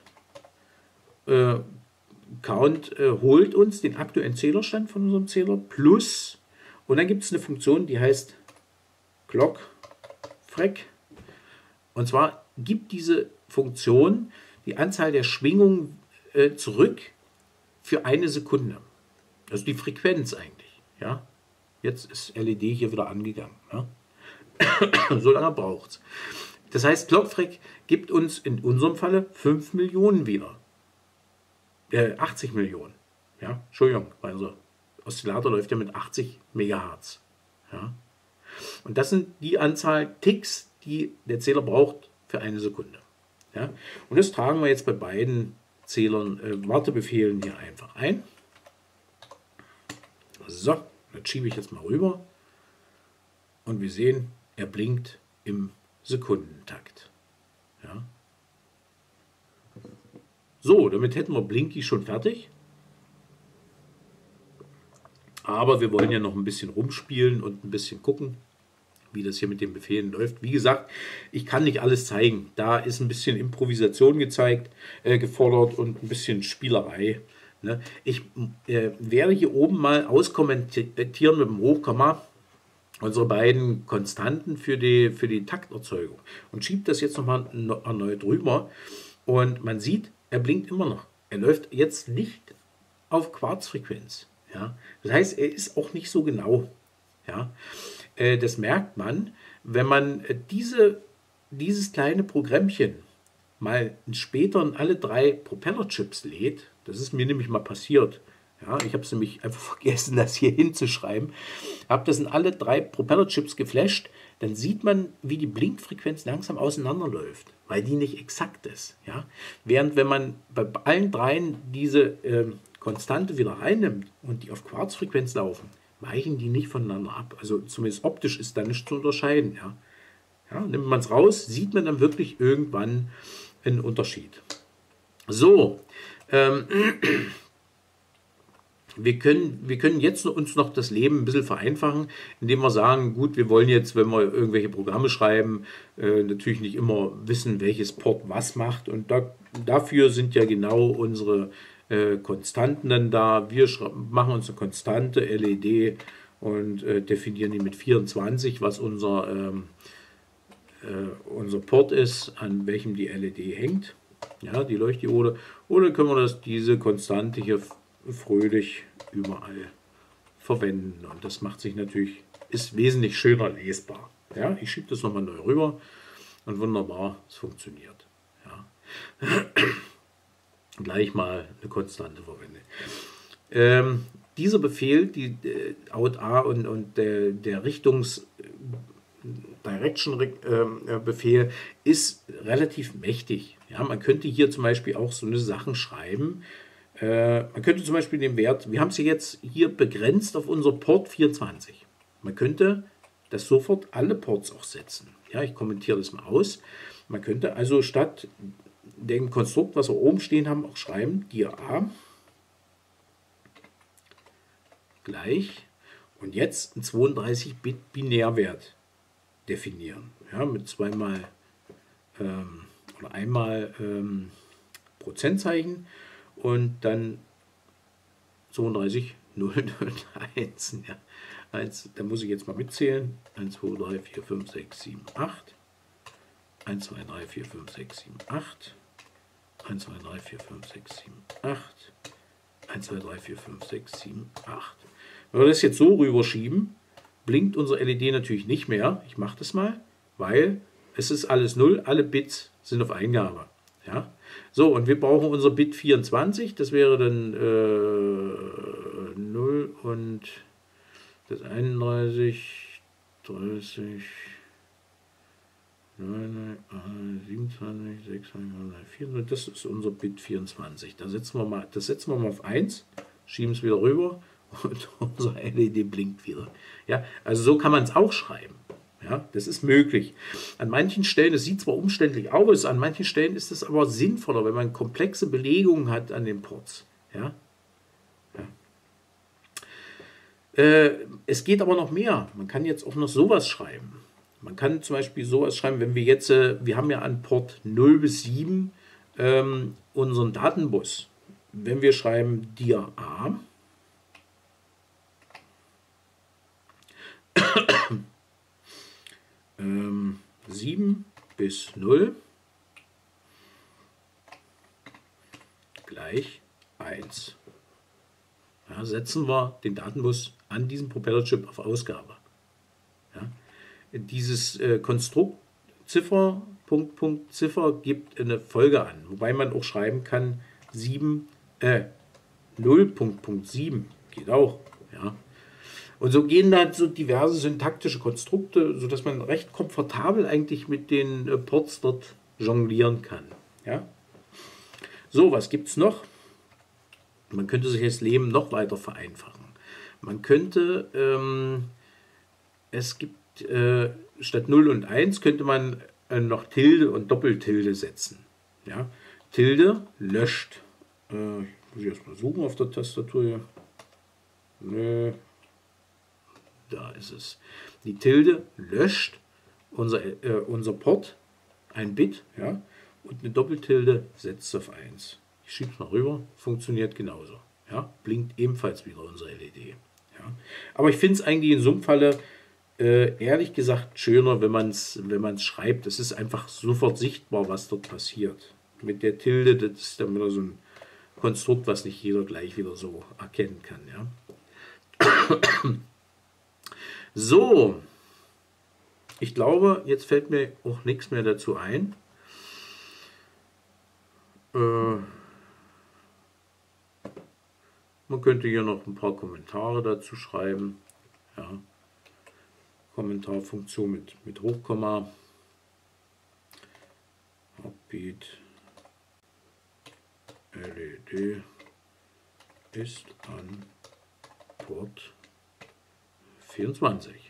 Count holt uns den aktuellen Zählerstand von unserem Zähler plus, und dann gibt es eine Funktion, die heißt ClockFrec. Und zwar gibt diese Funktion die Anzahl der Schwingungen zurück für eine Sekunde. Also die Frequenz eigentlich. Ja? Jetzt ist LED hier wieder angegangen. Ja? So lange braucht es. Das heißt, ClockFrec gibt uns in unserem Falle 5 Millionen wieder. 80 Millionen. Ja? Entschuldigung, also Oszillator läuft ja mit 80 Megahertz. Ja? Und das sind die Anzahl Ticks, die der Zähler braucht für eine Sekunde. Ja? Und das tragen wir jetzt bei beiden Zählern, Wartebefehlen hier einfach ein. So, das schiebe ich jetzt mal rüber. Und wir sehen, er blinkt im Sekundentakt. Ja. So, damit hätten wir Blinky schon fertig. Aber wir wollen ja noch ein bisschen rumspielen und ein bisschen gucken, wie das hier mit den Befehlen läuft. Wie gesagt, ich kann nicht alles zeigen. Da ist ein bisschen Improvisation gefordert und ein bisschen Spielerei. Ne? Ich werde hier oben mal auskommentieren mit dem Hochkomma unsere beiden Konstanten für die Takterzeugung und schiebe das jetzt nochmal erneut rüber. Und man sieht, er blinkt immer noch. Er läuft jetzt nicht auf Quarzfrequenz. Ja? Das heißt, er ist auch nicht so genau. Ja? Das merkt man, wenn man dieses kleine Programmchen mal später in alle 3 Propellerchips lädt. Das ist mir nämlich mal passiert. Ja, ich habe es nämlich einfach vergessen, das hier hinzuschreiben. Habe das in alle 3 Propellerchips geflasht. Dann sieht man, wie die Blinkfrequenz langsam auseinanderläuft, weil die nicht exakt ist. Ja? Während wenn man bei allen 3 diese Konstante wieder reinnimmt und die auf Quarzfrequenz laufen, weichen die nicht voneinander ab. Also zumindest optisch ist da nicht zu unterscheiden. Ja? Ja, nimmt man es raus, sieht man dann wirklich irgendwann einen Unterschied. So, wir können jetzt uns noch das Leben ein bisschen vereinfachen, indem wir sagen, gut, wir wollen jetzt, wenn wir irgendwelche Programme schreiben, natürlich nicht immer wissen, welches Port was macht. Und dafür sind ja genau unsere Konstanten dann da. Wir machen uns eine konstante LED und definieren die mit 24, was unser Port ist, an welchem die LED hängt. Ja, die Leuchtdiode. Oder können wir diese Konstante hier fröhlich überall verwenden. Und das macht sich natürlich, ist wesentlich schöner lesbar. Ja, ich schiebe das nochmal neu rüber und wunderbar, es funktioniert. Ja. Gleich mal eine Konstante verwende. Dieser Befehl, die Out A und der Direction-Befehl ist relativ mächtig. Ja, man könnte hier zum Beispiel auch so eine Sachen schreiben. Man könnte zum Beispiel den Wert, wir haben es jetzt hier begrenzt auf unser Port 24. Man könnte das sofort alle Ports auch setzen. Ja, ich kommentiere das mal aus. Man könnte also statt dem Konstrukt, was wir oben stehen haben, auch schreiben, dir A gleich und jetzt einen 32-Bit Binärwert definieren. Ja, mit zweimal oder einmal Prozentzeichen und dann 32 0 0 1. Ja. Da muss ich jetzt mal mitzählen. 1, 2, 3, 4, 5, 6, 7, 8. 1, 2, 3, 4, 5, 6, 7, 8. 1, 2, 3, 4, 5, 6, 7, 8. 1, 2, 3, 4, 5, 6, 7, 8. Wenn wir das jetzt so rüberschieben, blinkt unser LED natürlich nicht mehr. Ich mache das mal, weil es ist alles 0, alle Bits sind auf Eingabe. Ja? So, und wir brauchen unser Bit 24, das wäre dann 0 und das 31, 30, 9, 27, 26, 24, das ist unser Bit 24. Das setzen wir mal auf 1, schieben es wieder rüber und unser LED blinkt wieder. Ja, also so kann man es auch schreiben. Ja, das ist möglich. An manchen Stellen, es sieht zwar umständlich aus, an manchen Stellen ist es aber sinnvoller, wenn man komplexe Belegungen hat an den Ports. Ja? Ja. Es geht aber noch mehr. Man kann jetzt auch noch sowas schreiben. Man kann zum Beispiel sowas schreiben, wenn wir jetzt, wir haben ja an Port 0 bis 7 unseren Datenbus. Wenn wir schreiben dir A, 7 bis 0 gleich 1. Ja, setzen wir den Datenbus an diesen Propellerchip auf Ausgabe. Ja, dieses Konstrukt Ziffer, Punkt, Ziffer gibt eine Folge an, wobei man auch schreiben kann 0.7 geht auch. Ja. Und so gehen da so diverse syntaktische Konstrukte, sodass man recht komfortabel eigentlich mit den Ports dort jonglieren kann. Ja? So, was gibt es noch? Man könnte sich das Leben noch weiter vereinfachen. Man könnte, es gibt statt 0 und 1 könnte man noch Tilde und Doppeltilde setzen. Ja? Tilde löscht. Muss ich erst mal suchen auf der Tastatur hier. Nö. Da ist es. Die Tilde löscht unser Port, ein Bit, ja, und eine Doppeltilde setzt auf 1. Ich schiebe es mal rüber, funktioniert genauso. Ja, blinkt ebenfalls wieder unsere LED. Ja. Aber ich finde es eigentlich in so einem Falle ehrlich gesagt schöner, wenn man es schreibt. Es ist einfach sofort sichtbar, was dort passiert. Mit der Tilde, das ist dann wieder so ein Konstrukt, was nicht jeder gleich wieder so erkennen kann. Ja. So, ich glaube, jetzt fällt mir auch nichts mehr dazu ein. Man könnte hier noch ein paar Kommentare dazu schreiben. Ja. Kommentarfunktion mit Hochkomma. Heartbeat LED ist an Port 24.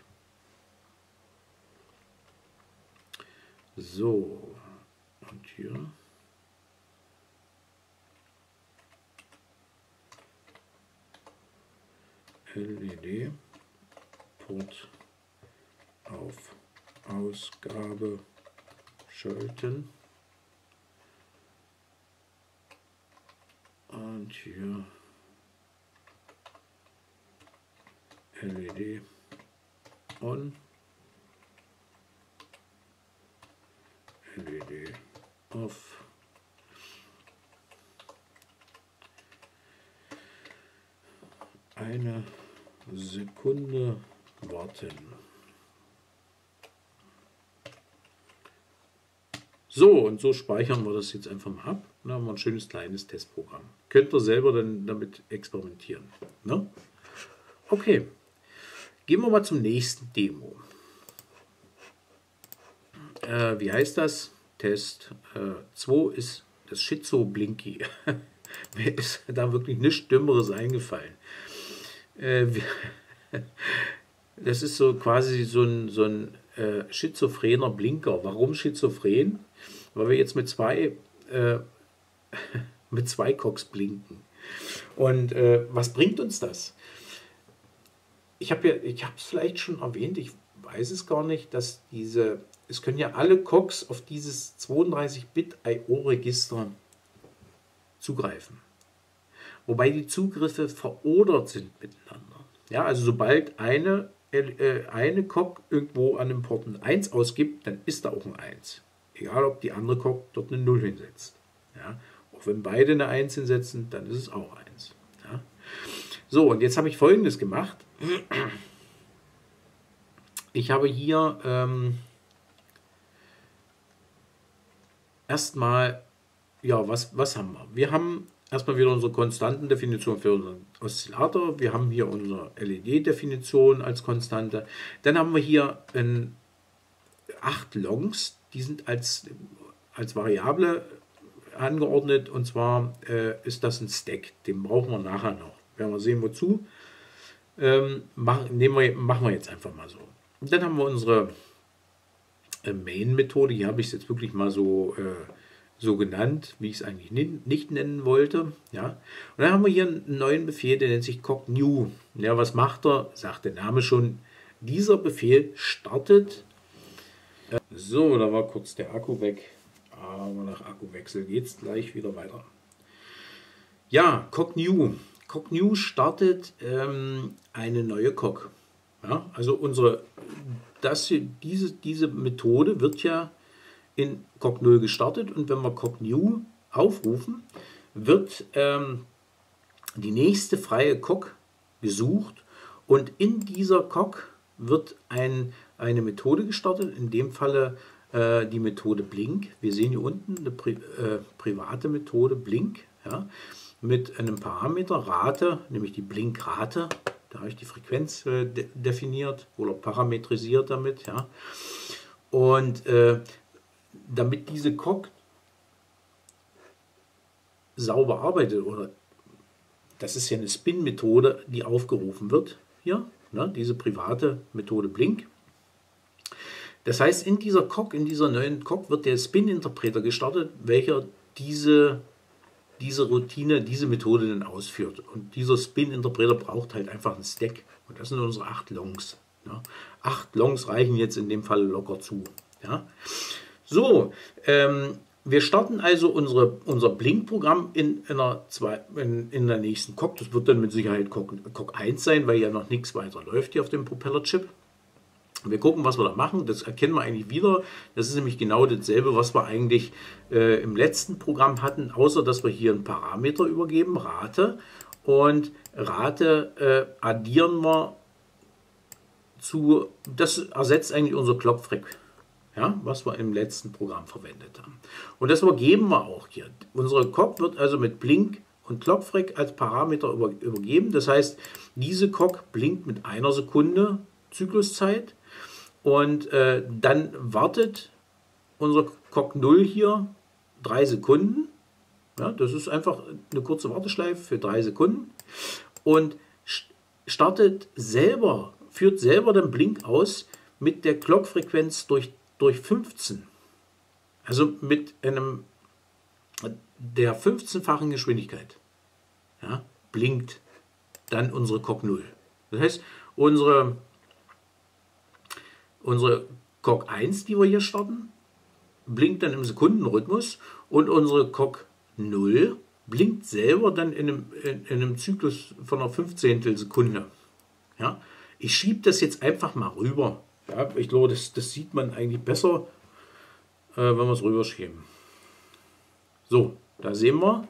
So, und hier LED Port auf Ausgabe schalten. Und hier LED on, LED off. Eine Sekunde warten. So, und so speichern wir das jetzt einfach mal ab. Dann haben wir ein schönes kleines Testprogramm. Könnt ihr selber dann damit experimentieren. Ne? Okay, gehen wir mal zum nächsten Demo. Wie heißt das? Test 2 ist das Schizo-Blinky. Mir ist da wirklich nichts Dümmeres eingefallen. Das ist so quasi so ein schizophrener Blinker. Warum schizophren? Weil wir jetzt mit zwei Cox blinken. Und was bringt uns das? Ich habe es vielleicht schon erwähnt, ich weiß es gar nicht, dass es können ja alle Cox auf dieses 32-Bit I/O-Register zugreifen. Wobei die Zugriffe verordert sind miteinander. Ja, also sobald eine Coq irgendwo an dem Port ein 1 ausgibt, dann ist da auch ein 1. Egal, ob die andere Coq dort eine 0 hinsetzt. Ja, auch wenn beide eine 1 hinsetzen, dann ist es auch 1. Ja. So, und jetzt habe ich Folgendes gemacht. Ich habe hier erstmal, ja, was haben wir? Wir haben erstmal wieder unsere Konstantendefinition für unseren Oszillator. Wir haben hier unsere LED-Definition als Konstante. Dann haben wir hier 8 Longs, die sind als Variable angeordnet. Und zwar ist das ein Stack. Den brauchen wir nachher noch. Werden wir sehen, wozu. Machen wir jetzt einfach mal so. Und dann haben wir unsere Main-Methode. Hier habe ich es jetzt wirklich mal so genannt, wie ich es eigentlich nicht nennen wollte. Ja. Und dann haben wir hier einen neuen Befehl, der nennt sich cognew. Ja, was macht er? Sagt der Name schon. Dieser Befehl startet. So, da war kurz der Akku weg. Aber nach Akkuwechsel geht es gleich wieder weiter. Ja, cognew. Cognew startet eine neue Coq. Ja, also diese Methode wird ja in Coq 0 gestartet, und wenn wir Cognew aufrufen, wird die nächste freie Coq gesucht, und in dieser Coq wird eine Methode gestartet, in dem Falle die Methode Blink. Wir sehen hier unten eine private Methode Blink, ja, mit einem Parameter Rate, nämlich die Blinkrate. Da habe ich die Frequenz definiert oder parametrisiert damit. Ja. Und damit diese Coq sauber arbeitet, oder das ist ja eine Spin-Methode, die aufgerufen wird hier, ne, diese private Methode Blink. Das heißt, in dieser neuen COC wird der Spin-Interpreter gestartet, welcher diese Routine, diese Methode dann ausführt. Und dieser Spin-Interpreter braucht halt einfach einen Stack. Und das sind unsere 8 Longs. Ja. 8 Longs reichen jetzt in dem Fall locker zu. Ja. So, wir starten also unser Blink-Programm in der nächsten COC. Das wird dann mit Sicherheit COC 1 sein, weil ja noch nichts weiter läuft hier auf dem Propeller-Chip. Wir gucken, was wir da machen. Das erkennen wir eigentlich wieder. Das ist nämlich genau dasselbe, was wir eigentlich im letzten Programm hatten, außer dass wir hier einen Parameter übergeben, Rate. Und Rate addieren wir zu, das ersetzt eigentlich unser Clock-Frequenz, ja, was wir im letzten Programm verwendet haben. Und das übergeben wir auch hier. Unsere COC wird also mit Blink und Clock-Freq als Parameter übergeben. Das heißt, diese COC blinkt mit 1 Sekunde Zykluszeit. Und dann wartet unser COC 0 hier 3 Sekunden. Ja, das ist einfach eine kurze Warteschleife für 3 Sekunden. Und führt selber den Blink aus mit der Clock-Frequenz durch 15. Also mit der 15-fachen Geschwindigkeit. Ja, blinkt dann unsere COC 0. Das heißt, unsere COC 1, die wir hier starten, blinkt dann im Sekundenrhythmus und unsere COC 0 blinkt selber dann in einem Zyklus von einer 15. Sekunde. Ja? Ich schiebe das jetzt einfach mal rüber. Ja? Ich glaube, das sieht man eigentlich besser, wenn wir es rüberschieben. So, da sehen wir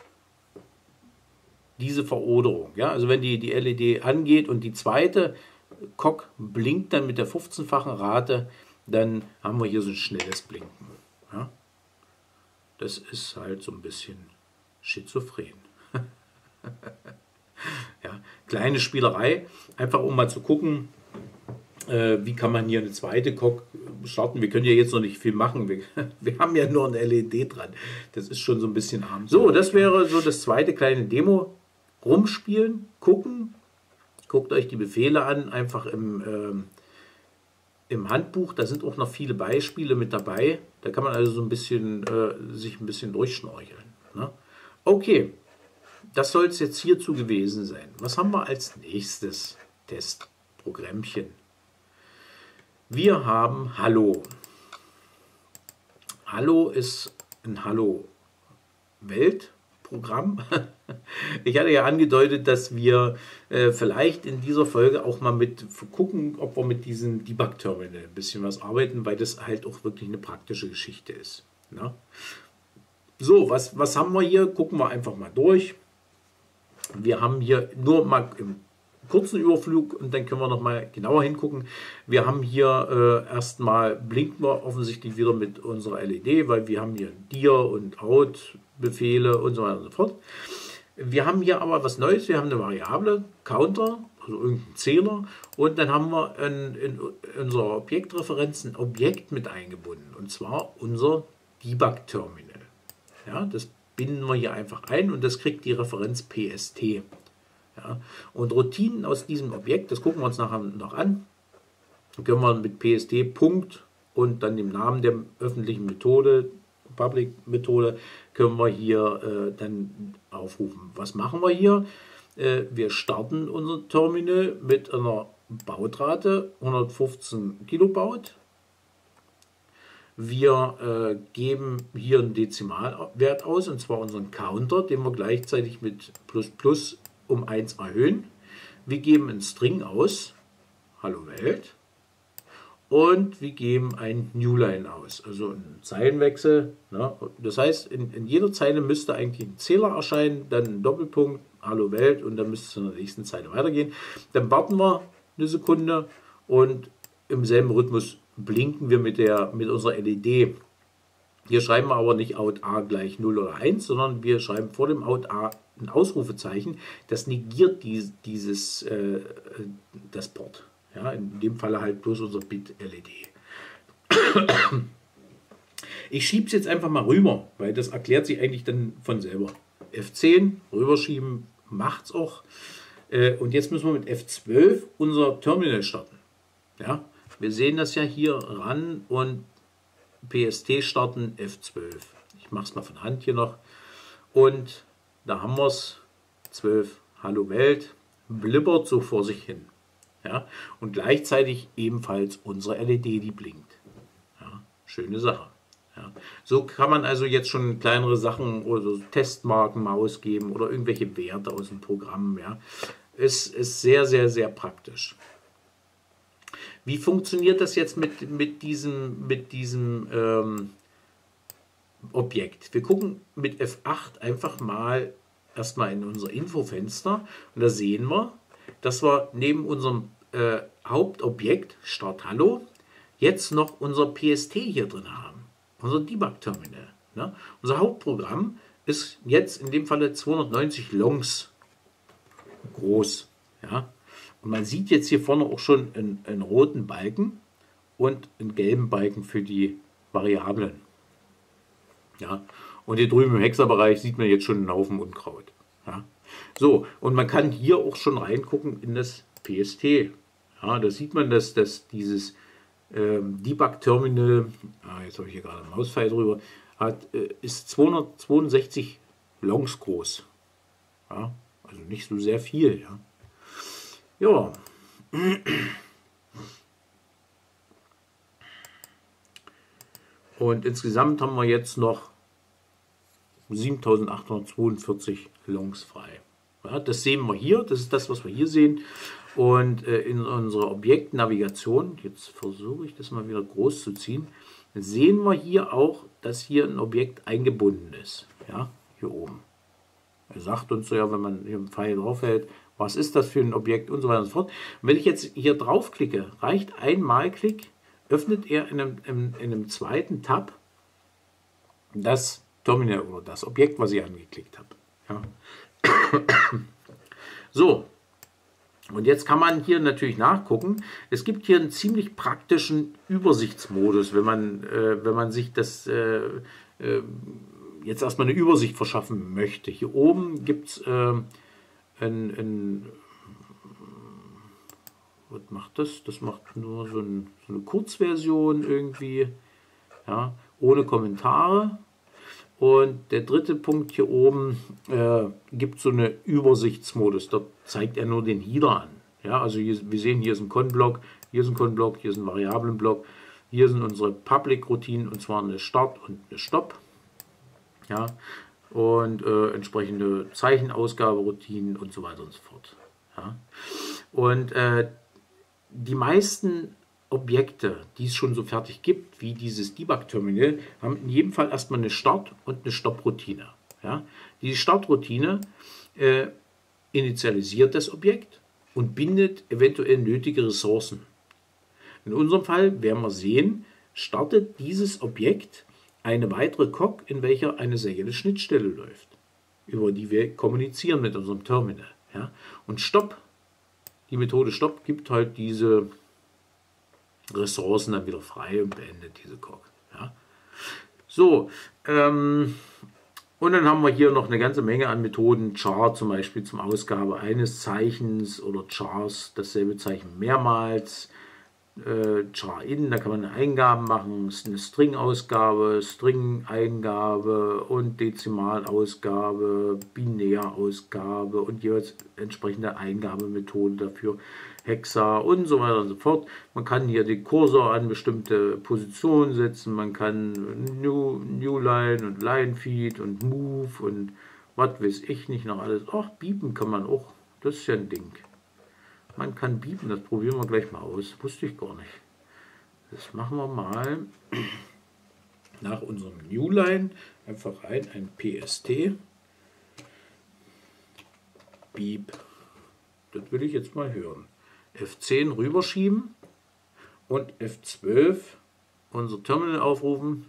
diese Veroderung. Ja? Also wenn die LED angeht und die zweite COC blinkt dann mit der 15-fachen Rate, dann haben wir hier so ein schnelles Blinken. Ja? Das ist halt so ein bisschen schizophren. Ja, kleine Spielerei, einfach um mal zu gucken, wie kann man hier eine zweite COC starten. Wir können ja jetzt noch nicht viel machen, wir haben ja nur ein LED dran. Das ist schon so ein bisschen arm. So, das wäre so das zweite kleine Demo. Rumspielen, gucken. Guckt euch die Befehle an, einfach im Handbuch. Da sind auch noch viele Beispiele mit dabei. Da kann man also so ein bisschen sich ein bisschen durchschnorcheln. Ne? Okay, das soll es jetzt hierzu gewesen sein. Was haben wir als nächstes Testprogrammchen? Wir haben Hallo. Hallo ist ein Hallo-Welt-Programm. Ich hatte ja angedeutet, dass wir vielleicht in dieser Folge auch mal gucken, ob wir mit diesem Debug-Terminal ein bisschen was arbeiten, weil das halt auch wirklich eine praktische Geschichte ist. Ne? So, was haben wir hier? Gucken wir einfach mal durch. Wir haben hier nur mal im kurzen Überflug und dann können wir noch mal genauer hingucken. Wir haben hier erstmal blinken wir offensichtlich wieder mit unserer LED, weil wir haben hier Dir und Out Befehle und so weiter und so fort. Wir haben hier aber was Neues. Wir haben eine Variable Counter, also irgendeinen Zähler, und dann haben wir in unserer Objektreferenz ein Objekt mit eingebunden, und zwar unser Debug Terminal. Ja, das binden wir hier einfach ein und das kriegt die Referenz PST. Ja, und Routinen aus diesem Objekt, das gucken wir uns nachher noch an, können wir mit PST Punkt und dann dem Namen der öffentlichen Methode, Public Methode, können wir hier dann aufrufen. Was machen wir hier? Wir starten unser Terminal mit einer Bautrate 115 Kilobaud. Wir geben hier einen Dezimalwert aus, und zwar unseren Counter, den wir gleichzeitig mit ++ um 1 erhöhen. Wir geben einen String aus, Hallo Welt, und wir geben ein Newline aus, also einen Zeilenwechsel. Ne? Das heißt, in jeder Zeile müsste eigentlich ein Zähler erscheinen, dann ein Doppelpunkt, Hallo Welt, und dann müsste es in der nächsten Zeile weitergehen. Dann warten wir eine Sekunde und im selben Rhythmus blinken wir mit unserer LED. Hier schreiben wir aber nicht Out A gleich 0 oder 1, sondern wir schreiben vor dem Out A ein Ausrufezeichen. Das negiert das Port. Ja, in dem Fall halt bloß unser Bit LED. Ich schiebe es jetzt einfach mal rüber, weil das erklärt sich eigentlich dann von selber. F10 rüberschieben, macht es auch. Und jetzt müssen wir mit F12 unser Terminal starten. Ja, wir sehen das ja hier ran und PST starten F12. Ich mache es mal von Hand hier noch. Und da haben wir es. 12, Hallo Welt, blibbert so vor sich hin. Ja, und gleichzeitig ebenfalls unsere LED, die blinkt. Ja, schöne Sache. Ja, so kann man also jetzt schon kleinere Sachen oder so Testmarken mal ausgeben oder irgendwelche Werte aus dem Programm. Ja, ist sehr, sehr, sehr praktisch. Wie funktioniert das jetzt mit diesem Objekt? Wir gucken mit F8 einfach mal erstmal in unser Infofenster und da sehen wir, dass wir neben unserem Hauptobjekt Start Hallo jetzt noch unser PST hier drin haben, unser Debug-Terminal. Ne? Unser Hauptprogramm ist jetzt in dem Falle 290 Longs groß. Ja? Und man sieht jetzt hier vorne auch schon einen roten Balken und einen gelben Balken für die Variablen. Ja? Und hier drüben im Hexerbereich sieht man jetzt schon einen Haufen Unkraut. Ja? So, und man kann hier auch schon reingucken in das PST. Ja, da sieht man, dass dieses Debug-Terminal, jetzt habe ich hier gerade einen Mauspfeil drüber, ist 262 Longs groß. Ja, also nicht so sehr viel. Ja. Ja. Und insgesamt haben wir jetzt noch 7842 Longs frei. Ja, das sehen wir hier, das ist das, was wir hier sehen. Und in unserer Objektnavigation, jetzt versuche ich das mal wieder groß zu ziehen, sehen wir hier auch, dass hier ein Objekt eingebunden ist. Ja, hier oben. Er sagt uns so, ja, wenn man hier einen Pfeil draufhält, was ist das für ein Objekt und so weiter und so fort. Und wenn ich jetzt hier draufklicke, reicht ein Malklick, öffnet er in einem zweiten Tab das Terminal oder das Objekt, was ich angeklickt habe. Ja. So, und jetzt kann man hier natürlich nachgucken. Es gibt hier einen ziemlich praktischen Übersichtsmodus, wenn man sich das jetzt erstmal eine Übersicht verschaffen möchte. Hier oben gibt es was macht das? Das macht nur so eine Kurzversion irgendwie, ja, ohne Kommentare. Und der dritte Punkt hier oben gibt so eine Übersichtsmodus. Dort zeigt er nur den Header an. Ja, also hier, wir sehen, hier ist ein Con-Block, hier ist ein Con-Block, hier ist ein Variablen-Block. Hier sind unsere Public-Routinen, und zwar eine Start und eine Stop. Ja, und entsprechende Zeichenausgaberoutinen und so weiter und so fort. Ja. Und die meisten Objekte, die es schon so fertig gibt, wie dieses Debug-Terminal, haben in jedem Fall erstmal eine Start- und eine Stopp-Routine. Ja? Die Startroutine initialisiert das Objekt und bindet eventuell nötige Ressourcen. In unserem Fall werden wir sehen, startet dieses Objekt eine weitere COG, in welcher eine serielle Schnittstelle läuft, über die wir kommunizieren mit unserem Terminal. Ja? Und Stopp, die Methode Stopp gibt halt diese Ressourcen dann wieder frei und beendet diese COG. Ja? So, und dann haben wir hier noch eine ganze Menge an Methoden. Char zum Beispiel zum Ausgabe eines Zeichens oder Chars, dasselbe Zeichen mehrmals. Char in, da kann man eine Eingabe machen, eine String-Ausgabe, String-Eingabe und Dezimalausgabe, Binärausgabe und jeweils entsprechende Eingabemethode dafür, Hexa und so weiter und so fort. Man kann hier den Cursor an bestimmte Positionen setzen, man kann Newline und Line-Feed und Move und was weiß ich nicht noch alles. Ach, biepen kann man auch, das ist ja ein Ding. Man kann biepen, das probieren wir gleich mal aus. Wusste ich gar nicht. Das machen wir mal nach unserem Newline. Einfach rein, ein PST. Beep. Das will ich jetzt mal hören. F10 rüberschieben und F12 unser Terminal aufrufen.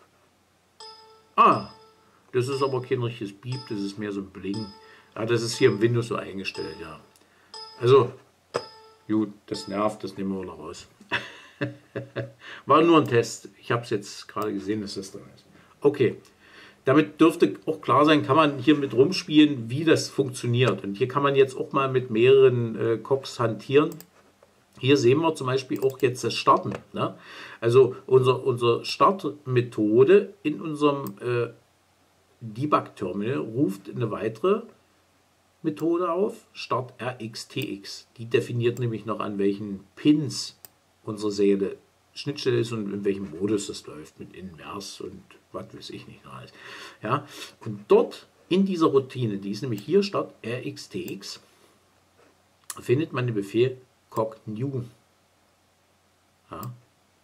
Ah, das ist aber kein richtiges Beep, das ist mehr so ein Bling. Ah, das ist hier im Windows so eingestellt, ja. Also, gut, das nervt, das nehmen wir noch raus. War nur ein Test. Ich habe es jetzt gerade gesehen, dass das drin ist. Okay, damit dürfte auch klar sein, kann man hier mit rumspielen, wie das funktioniert. Und hier kann man jetzt auch mal mit mehreren Cogs hantieren. Hier sehen wir zum Beispiel auch jetzt das Starten. Ne? Also unsere Startmethode in unserem Debug-Terminal ruft eine weitere Methode auf, Start RxTx. Die definiert nämlich noch, an welchen Pins unsere serielle Schnittstelle ist und in welchem Modus das läuft, mit Invers und was weiß ich nicht noch alles. Ja? Und dort in dieser Routine, die ist nämlich hier, Start RxTx, findet man den Befehl cognew. Ja?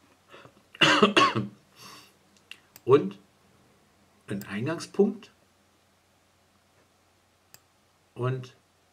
Und ein Eingangspunkt und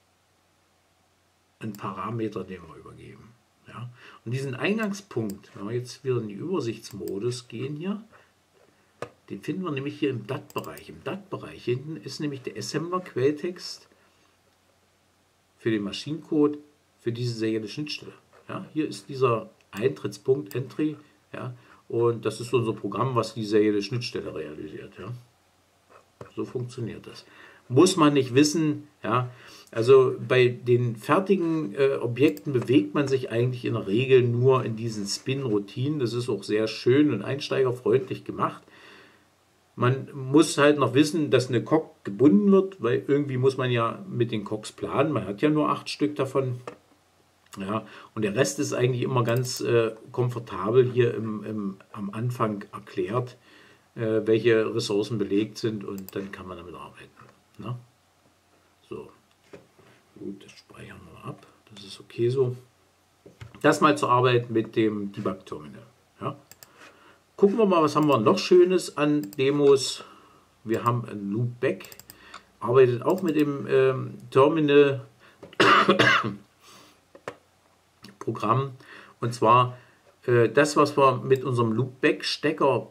ein Parameter, den wir übergeben. Ja? Und diesen Eingangspunkt, wenn wir jetzt wieder in den Übersichtsmodus gehen hier, den finden wir nämlich hier im DAT-Bereich. Im DAT-Bereich hinten ist nämlich der Assembler-Quelltext für den Maschinencode für diese serielle Schnittstelle. Ja? Hier ist dieser Eintrittspunkt, Entry, ja? Und das ist unser Programm, was die serielle Schnittstelle realisiert. Ja? So funktioniert das. Muss man nicht wissen, ja. Also bei den fertigen Objekten bewegt man sich eigentlich in der Regel nur in diesen Spin-Routinen. Das ist auch sehr schön und einsteigerfreundlich gemacht. Man muss halt noch wissen, dass eine Cog gebunden wird, weil irgendwie muss man ja mit den Cogs planen. Man hat ja nur 8 Stück davon. Ja, und der Rest ist eigentlich immer ganz komfortabel hier am Anfang erklärt, welche Ressourcen belegt sind, und dann kann man damit arbeiten. Ne? So, gut, das speichern wir ab. Das ist okay so. Das mal zur Arbeit mit dem Debug-Terminal. Ja? Gucken wir mal, was haben wir noch Schönes an Demos. Wir haben ein Loopback, arbeitet auch mit dem Terminal Programm, und zwar das, was wir mit unserem Loopback-Stecker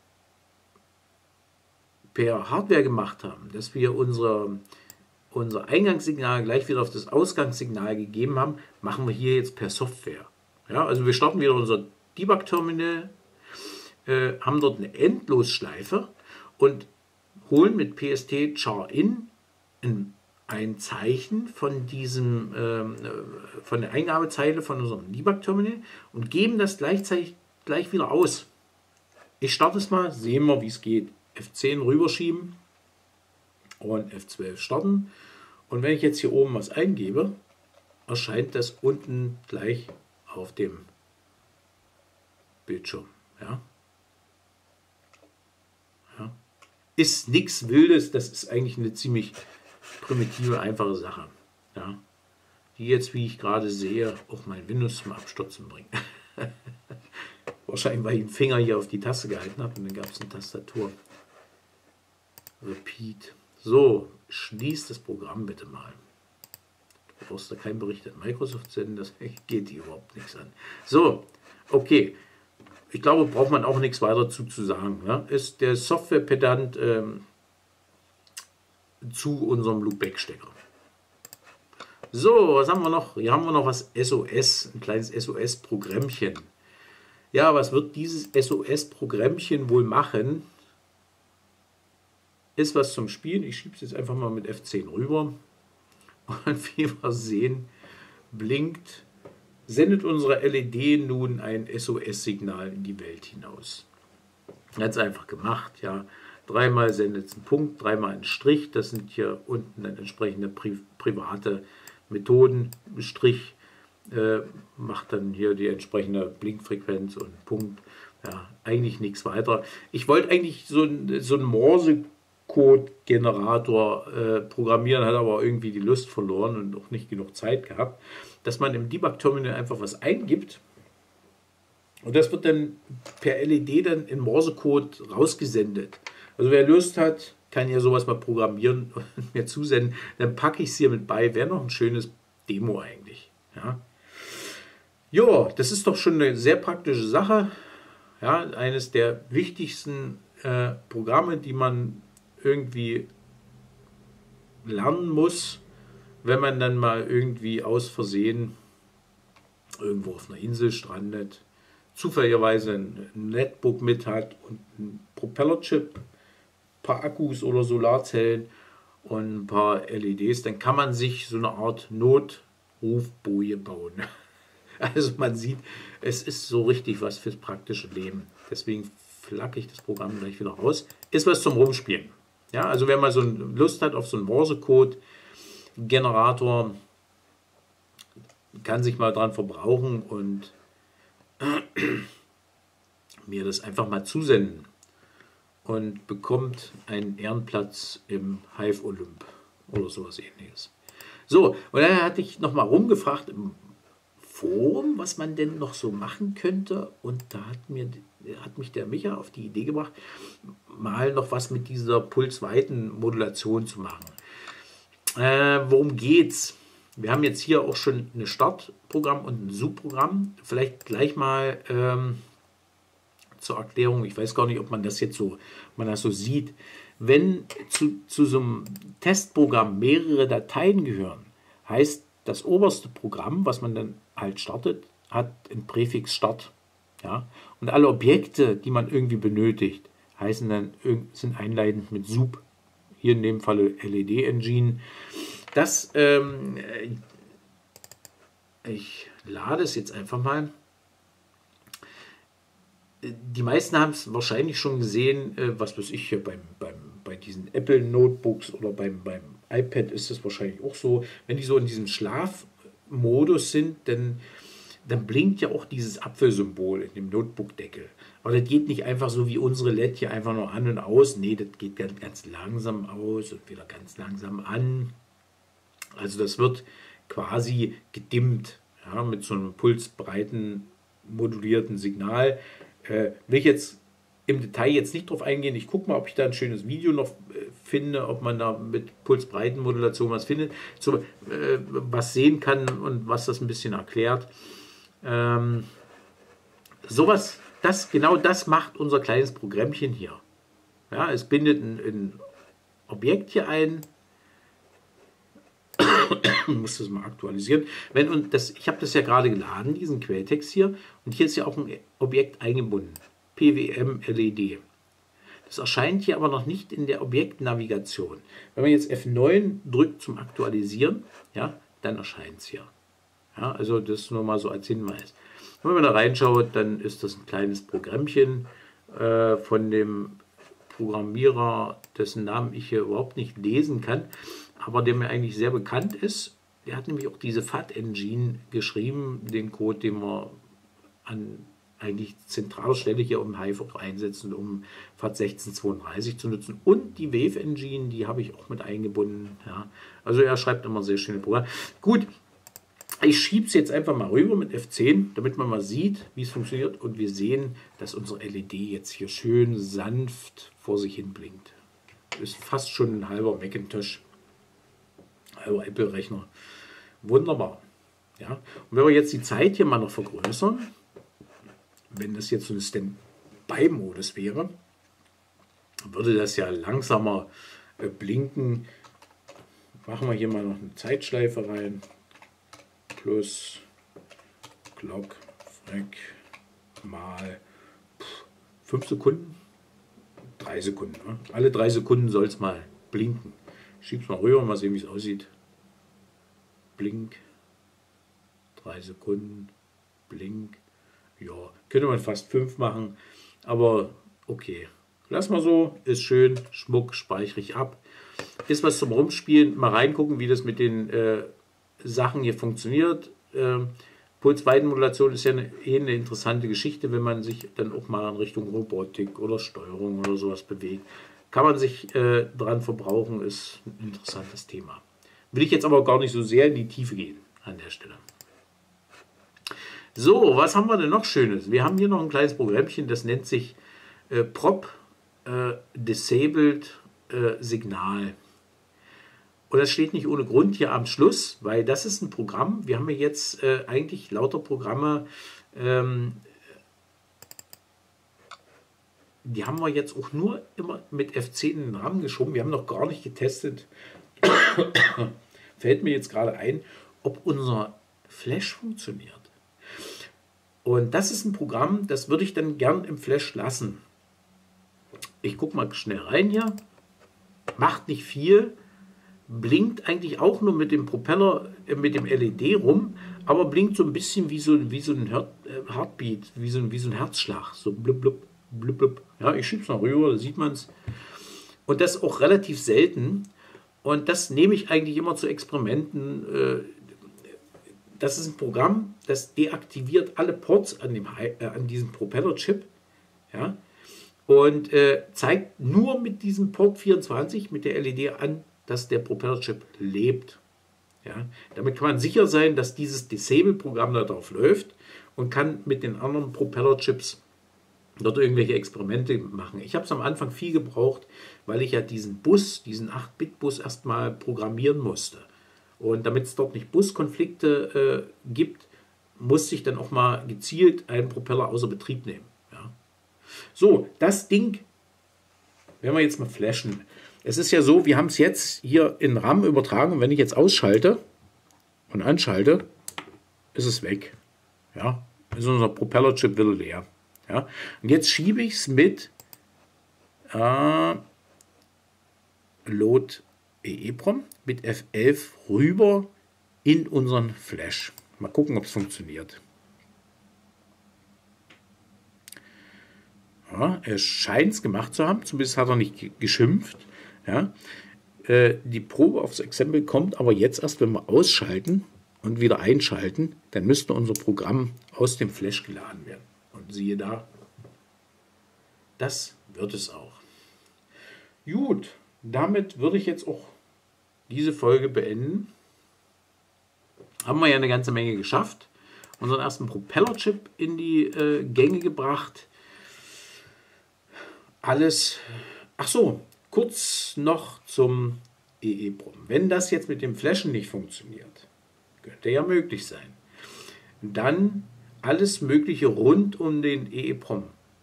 per Hardware gemacht haben, dass wir unser Eingangssignal gleich wieder auf das Ausgangssignal gegeben haben, machen wir hier jetzt per Software. Ja, also wir starten wieder unser Debug-Terminal, haben dort eine Endlosschleife und holen mit PST-char-in ein Zeichen von von der Eingabezeile von unserem Debug-Terminal und geben das gleichzeitig gleich wieder aus. Ich starte es mal, sehen wir, wie es geht. F10 rüberschieben und F12 starten. Und wenn ich jetzt hier oben was eingebe, erscheint das unten gleich auf dem Bildschirm. Ja? Ja. Ist nichts Wildes, das ist eigentlich eine ziemlich primitive, einfache Sache. Ja? Die jetzt, wie ich gerade sehe, auch mein Windows zum Abstürzen bringt. Wahrscheinlich, weil ich den Finger hier auf die Taste gehalten habe und dann gab es eine Tastatur. Repeat. So, schließ das Programm bitte mal. Du brauchst da keinen Bericht an Microsoft senden, das geht dir überhaupt nichts an. So, okay. Ich glaube, braucht man auch nichts weiter zu sagen. Ja? Ist der Softwarepedant zu unserem Loopback-Stecker. So, was haben wir noch? Hier haben wir noch was SOS, ein kleines SOS-Programmchen. Ja, was wird dieses SOS-Programmchen wohl machen? Ist was zum Spielen. Ich schiebe es jetzt einfach mal mit F10 rüber. Und wie wir sehen, sendet unsere LED nun ein SOS-Signal in die Welt hinaus. Ganz einfach gemacht, ja. Dreimal sendet es einen Punkt, dreimal einen Strich. Das sind hier unten dann entsprechende private Methoden. Strich macht dann hier die entsprechende Blinkfrequenz und Punkt. Ja, eigentlich nichts weiter. Ich wollte eigentlich so einen Morse-Code-Generator programmieren, hat aber irgendwie die Lust verloren und auch nicht genug Zeit gehabt, dass man im Debug-Terminal einfach was eingibt und das wird dann per LED dann in Morse-Code rausgesendet. Also wer Lust hat, kann ja sowas mal programmieren und mir zusenden. Dann packe ich es hier mit bei. Wäre noch ein schönes Demo eigentlich. Ja. Jo, das ist doch schon eine sehr praktische Sache. Ja, eines der wichtigsten Programme, die man irgendwie lernen muss, wenn man dann mal irgendwie aus Versehen irgendwo auf einer Insel strandet, zufälligerweise ein Netbook mit hat und einen Propellerchip, paar Akkus oder Solarzellen und ein paar LEDs, dann kann man sich so eine Art Notrufboje bauen. Also man sieht, es ist so richtig was fürs praktische Leben. Deswegen flagge ich das Programm gleich wieder raus. Ist was zum Rumspielen. Ja, also wer mal so Lust hat auf so einen Morse-Code-Generator, kann sich mal dran verbrauchen und mir das einfach mal zusenden und bekommt einen Ehrenplatz im Hive Olymp oder sowas ähnliches. So, und dann hatte ich nochmal rumgefragt im Forum, was man denn noch so machen könnte, und da hat mich der Micha auf die Idee gebracht, mal noch was mit dieser Pulsweitenmodulation zu machen. Worum geht's? Wir haben jetzt hier auch schon ein Startprogramm und ein Subprogramm. Vielleicht gleich mal zur Erklärung. Ich weiß gar nicht, ob man das jetzt so, sieht. Wenn zu so einem Testprogramm mehrere Dateien gehören, heißt das oberste Programm, was man dann halt startet, hat ein Präfix Start. Ja? Und alle Objekte, die man irgendwie benötigt, sind einleitend mit Sub. Hier in dem Falle LED Engine. Ich lade es jetzt einfach mal. Die meisten haben es wahrscheinlich schon gesehen, was weiß ich, hier bei diesen Apple Notebooks oder beim iPad ist es wahrscheinlich auch so. Wenn die so in diesem Schlafmodus sind, dann blinkt ja auch dieses Apfelsymbol in dem Notebook-Deckel. Aber das geht nicht einfach so wie unsere LED hier einfach nur an und aus. Nee, das geht ganz, ganz langsam aus und wieder ganz langsam an. Also das wird quasi gedimmt, ja, mit so einem pulsbreiten modulierten Signal. Will ich jetzt im Detail jetzt nicht drauf eingehen. Ich gucke mal, ob ich da ein schönes Video noch finde, ob man da mit Pulsbreitenmodulation was findet, was sehen kann und was das ein bisschen erklärt. Genau das macht unser kleines Programmchen hier. Ja, es bindet ein Objekt hier ein. Ich muss das mal aktualisieren. Ich habe das ja gerade geladen, diesen Quelltext hier. Und hier ist ja auch ein Objekt eingebunden. PWM LED. Das erscheint hier aber noch nicht in der Objektnavigation. Wenn man jetzt F9 drückt zum Aktualisieren, ja, dann erscheint es hier. Ja, also das nur mal so als Hinweis. Und wenn man da reinschaut, dann ist das ein kleines Programmchen von dem Programmierer, dessen Namen ich hier überhaupt nicht lesen kann, aber der mir eigentlich sehr bekannt ist. Der hat nämlich auch diese FAT-Engine geschrieben, den Code, den wir an eigentlich zentraler Stelle hier im Hive auch einsetzen, um FAT1632 zu nutzen. Und die Wave-Engine, die habe ich auch mit eingebunden. Ja. Also er schreibt immer sehr schöne Programme. Gut, ich schiebe es jetzt einfach mal rüber mit F10, damit man mal sieht, wie es funktioniert. Und wir sehen, dass unsere LED jetzt hier schön sanft vor sich hin blinkt. Ist fast schon ein halber Macintosh, halber Apple-Rechner. Wunderbar. Ja. Und wenn wir jetzt die Zeit hier mal noch vergrößern, wenn das jetzt so ein Standby-Modus wäre, würde das ja langsamer blinken. Machen wir hier mal noch eine Zeitschleife rein. Plus Clock Freq mal 5 Sekunden. 3 Sekunden. Ne? Alle 3 Sekunden soll es mal blinken. Schieb's mal rüber, mal sehen, wie es aussieht. Blink. 3 Sekunden. Blink. Ja, könnte man fast 5 machen, aber okay. Lass mal so, ist schön, Schmuck, speichere ich ab. Ist was zum Rumspielen, mal reingucken, wie das mit den Sachen hier funktioniert. Pulsweitenmodulation ist ja eine interessante Geschichte, wenn man sich dann auch mal in Richtung Robotik oder Steuerung oder sowas bewegt. Kann man sich dran verbrauchen, ist ein interessantes Thema. Will ich jetzt aber gar nicht so sehr in die Tiefe gehen an der Stelle. So, was haben wir denn noch Schönes? Wir haben hier noch ein kleines Programmchen, das nennt sich Prop Disabled Signal. Und das steht nicht ohne Grund hier am Schluss, weil das ist ein Programm. Wir haben ja jetzt eigentlich lauter Programme, die haben wir jetzt auch nur immer mit F10 in den Rahmen geschoben. Wir haben noch gar nicht getestet. Fällt mir jetzt gerade ein, ob unser Flash funktioniert. Und das ist ein Programm, das würde ich dann gern im Flash lassen. Ich gucke mal schnell rein hier. macht nicht viel, blinkt eigentlich auch nur mit dem Propeller, mit dem LED rum, aber blinkt so ein bisschen wie so ein Heartbeat, wie so ein Herzschlag, so blub, blub, blub, blub. Ja, ich schiebe es mal rüber, da sieht man es. Und das auch relativ selten. Und das nehme ich eigentlich immer zu Experimenten. Das ist ein Programm, das deaktiviert alle Ports an diesem Propeller-Chip. Ja, und zeigt nur mit diesem Port 24, mit der LED an, dass der Propeller-Chip lebt. Ja, damit kann man sicher sein, dass dieses Disable-Programm da drauf läuft und kann mit den anderen Propeller-Chips dort irgendwelche Experimente machen. Ich habe es am Anfang viel gebraucht, weil ich ja diesen 8-Bit-Bus erstmal programmieren musste. Und damit es dort nicht Buskonflikte gibt, musste ich dann auch mal gezielt einen Propeller außer Betrieb nehmen. Ja. So, das Ding werden wir jetzt mal flashen. Es ist ja so, wir haben es jetzt hier in RAM übertragen und wenn ich jetzt ausschalte und anschalte, ist es weg. Ja, ist unser Propeller-Chip wieder leer. Ja, und jetzt schiebe ich es mit Load EEPROM mit F11 rüber in unseren Flash. Mal gucken, ob es funktioniert. Ja, er scheint es gemacht zu haben, zumindest hat er nicht geschimpft. Ja, die Probe aufs Exempel kommt aber jetzt erst, wenn wir ausschalten und wieder einschalten, dann müsste unser Programm aus dem Flash geladen werden. Und siehe da, das wird es auch. Gut, damit würde ich jetzt auch diese Folge beenden. Haben wir ja eine ganze Menge geschafft. Unseren ersten Propeller-Chip in die Gänge gebracht. Alles. Ach so, kurz noch zum EEPROM. Wenn das jetzt mit dem Flashen nicht funktioniert, könnte ja möglich sein, dann alles Mögliche rund um den EEPROM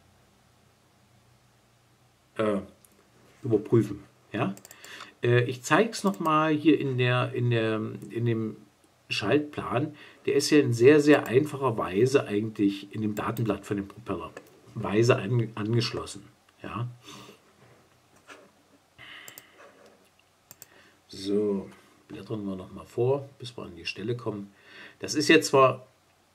überprüfen. Ja? Ich zeige es nochmal hier in dem Schaltplan. Der ist ja in sehr, sehr einfacher Weise eigentlich in dem Datenblatt von dem Propeller angeschlossen. Ja? So, blättern wir nochmal vor, bis wir an die Stelle kommen. Das ist jetzt zwar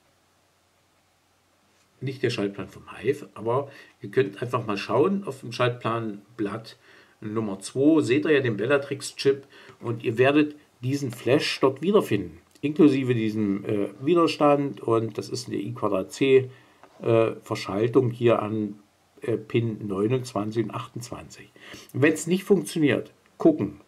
nicht der Schaltplan vom Hive, aber ihr könnt einfach mal schauen auf dem Schaltplanblatt Nummer 2, seht ihr ja den Bellatrix-Chip und ihr werdet diesen Flash dort wiederfinden, inklusive diesem Widerstand und das ist eine I²C Verschaltung hier an Pin 29 und 28. Wenn es nicht funktioniert, gucken.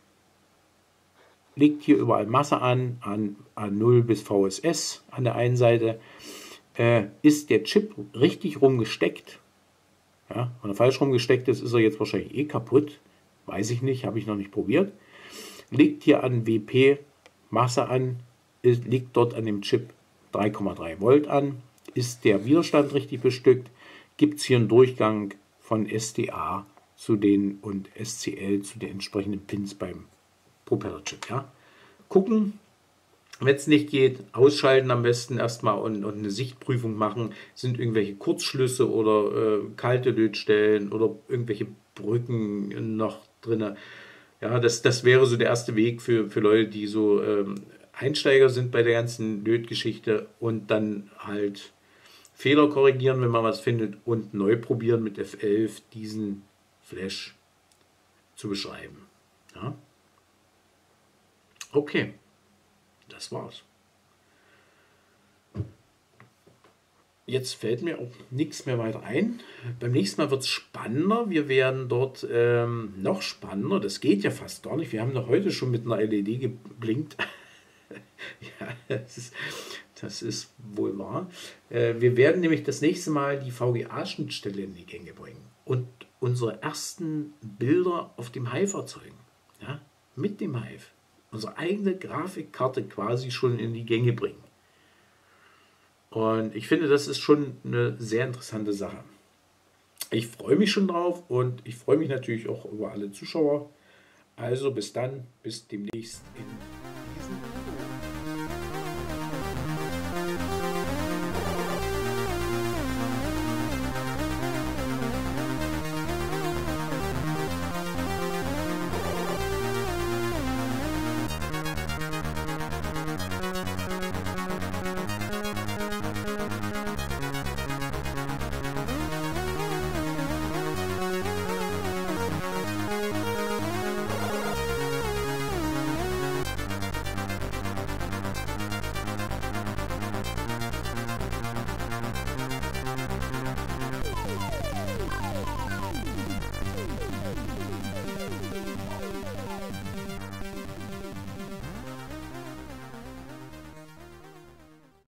Liegt hier überall Masse an 0 bis VSS an der einen Seite. Ist der Chip richtig rumgesteckt? Ja, wenn er falsch rumgesteckt ist, ist er jetzt wahrscheinlich eh kaputt. Weiß ich nicht, habe ich noch nicht probiert. Liegt hier an WP Masse an, liegt dort an dem Chip 3,3 Volt an. Ist der Widerstand richtig bestückt? Gibt es hier einen Durchgang von SDA zu den und SCL zu den entsprechenden Pins beim Propellerchip. Ja? Gucken, wenn es nicht geht, ausschalten am besten erstmal und eine Sichtprüfung machen. Sind irgendwelche Kurzschlüsse oder kalte Lötstellen oder irgendwelche Brücken noch drin? Ja, das wäre so der erste Weg für Leute, die so Einsteiger sind bei der ganzen Lötgeschichte und dann halt Fehler korrigieren, wenn man was findet und neu probieren mit F11 diesen Flash zu beschreiben. Ja? Okay, das war's. Jetzt fällt mir auch nichts mehr weiter ein. Beim nächsten Mal wird es spannender. Wir werden dort noch spannender. Das geht ja fast gar nicht. Wir haben doch heute schon mit einer LED geblinkt. Ja, das ist wohl wahr. Wir werden nämlich das nächste Mal die VGA-Schnittstelle in die Gänge bringen und unsere ersten Bilder auf dem Hive erzeugen. Ja, mit dem Hive. Unsere eigene Grafikkarte quasi schon in die Gänge bringen. Und ich finde, das ist schon eine sehr interessante Sache. Ich freue mich schon drauf und ich freue mich natürlich auch über alle Zuschauer. Also bis dann, bis demnächst in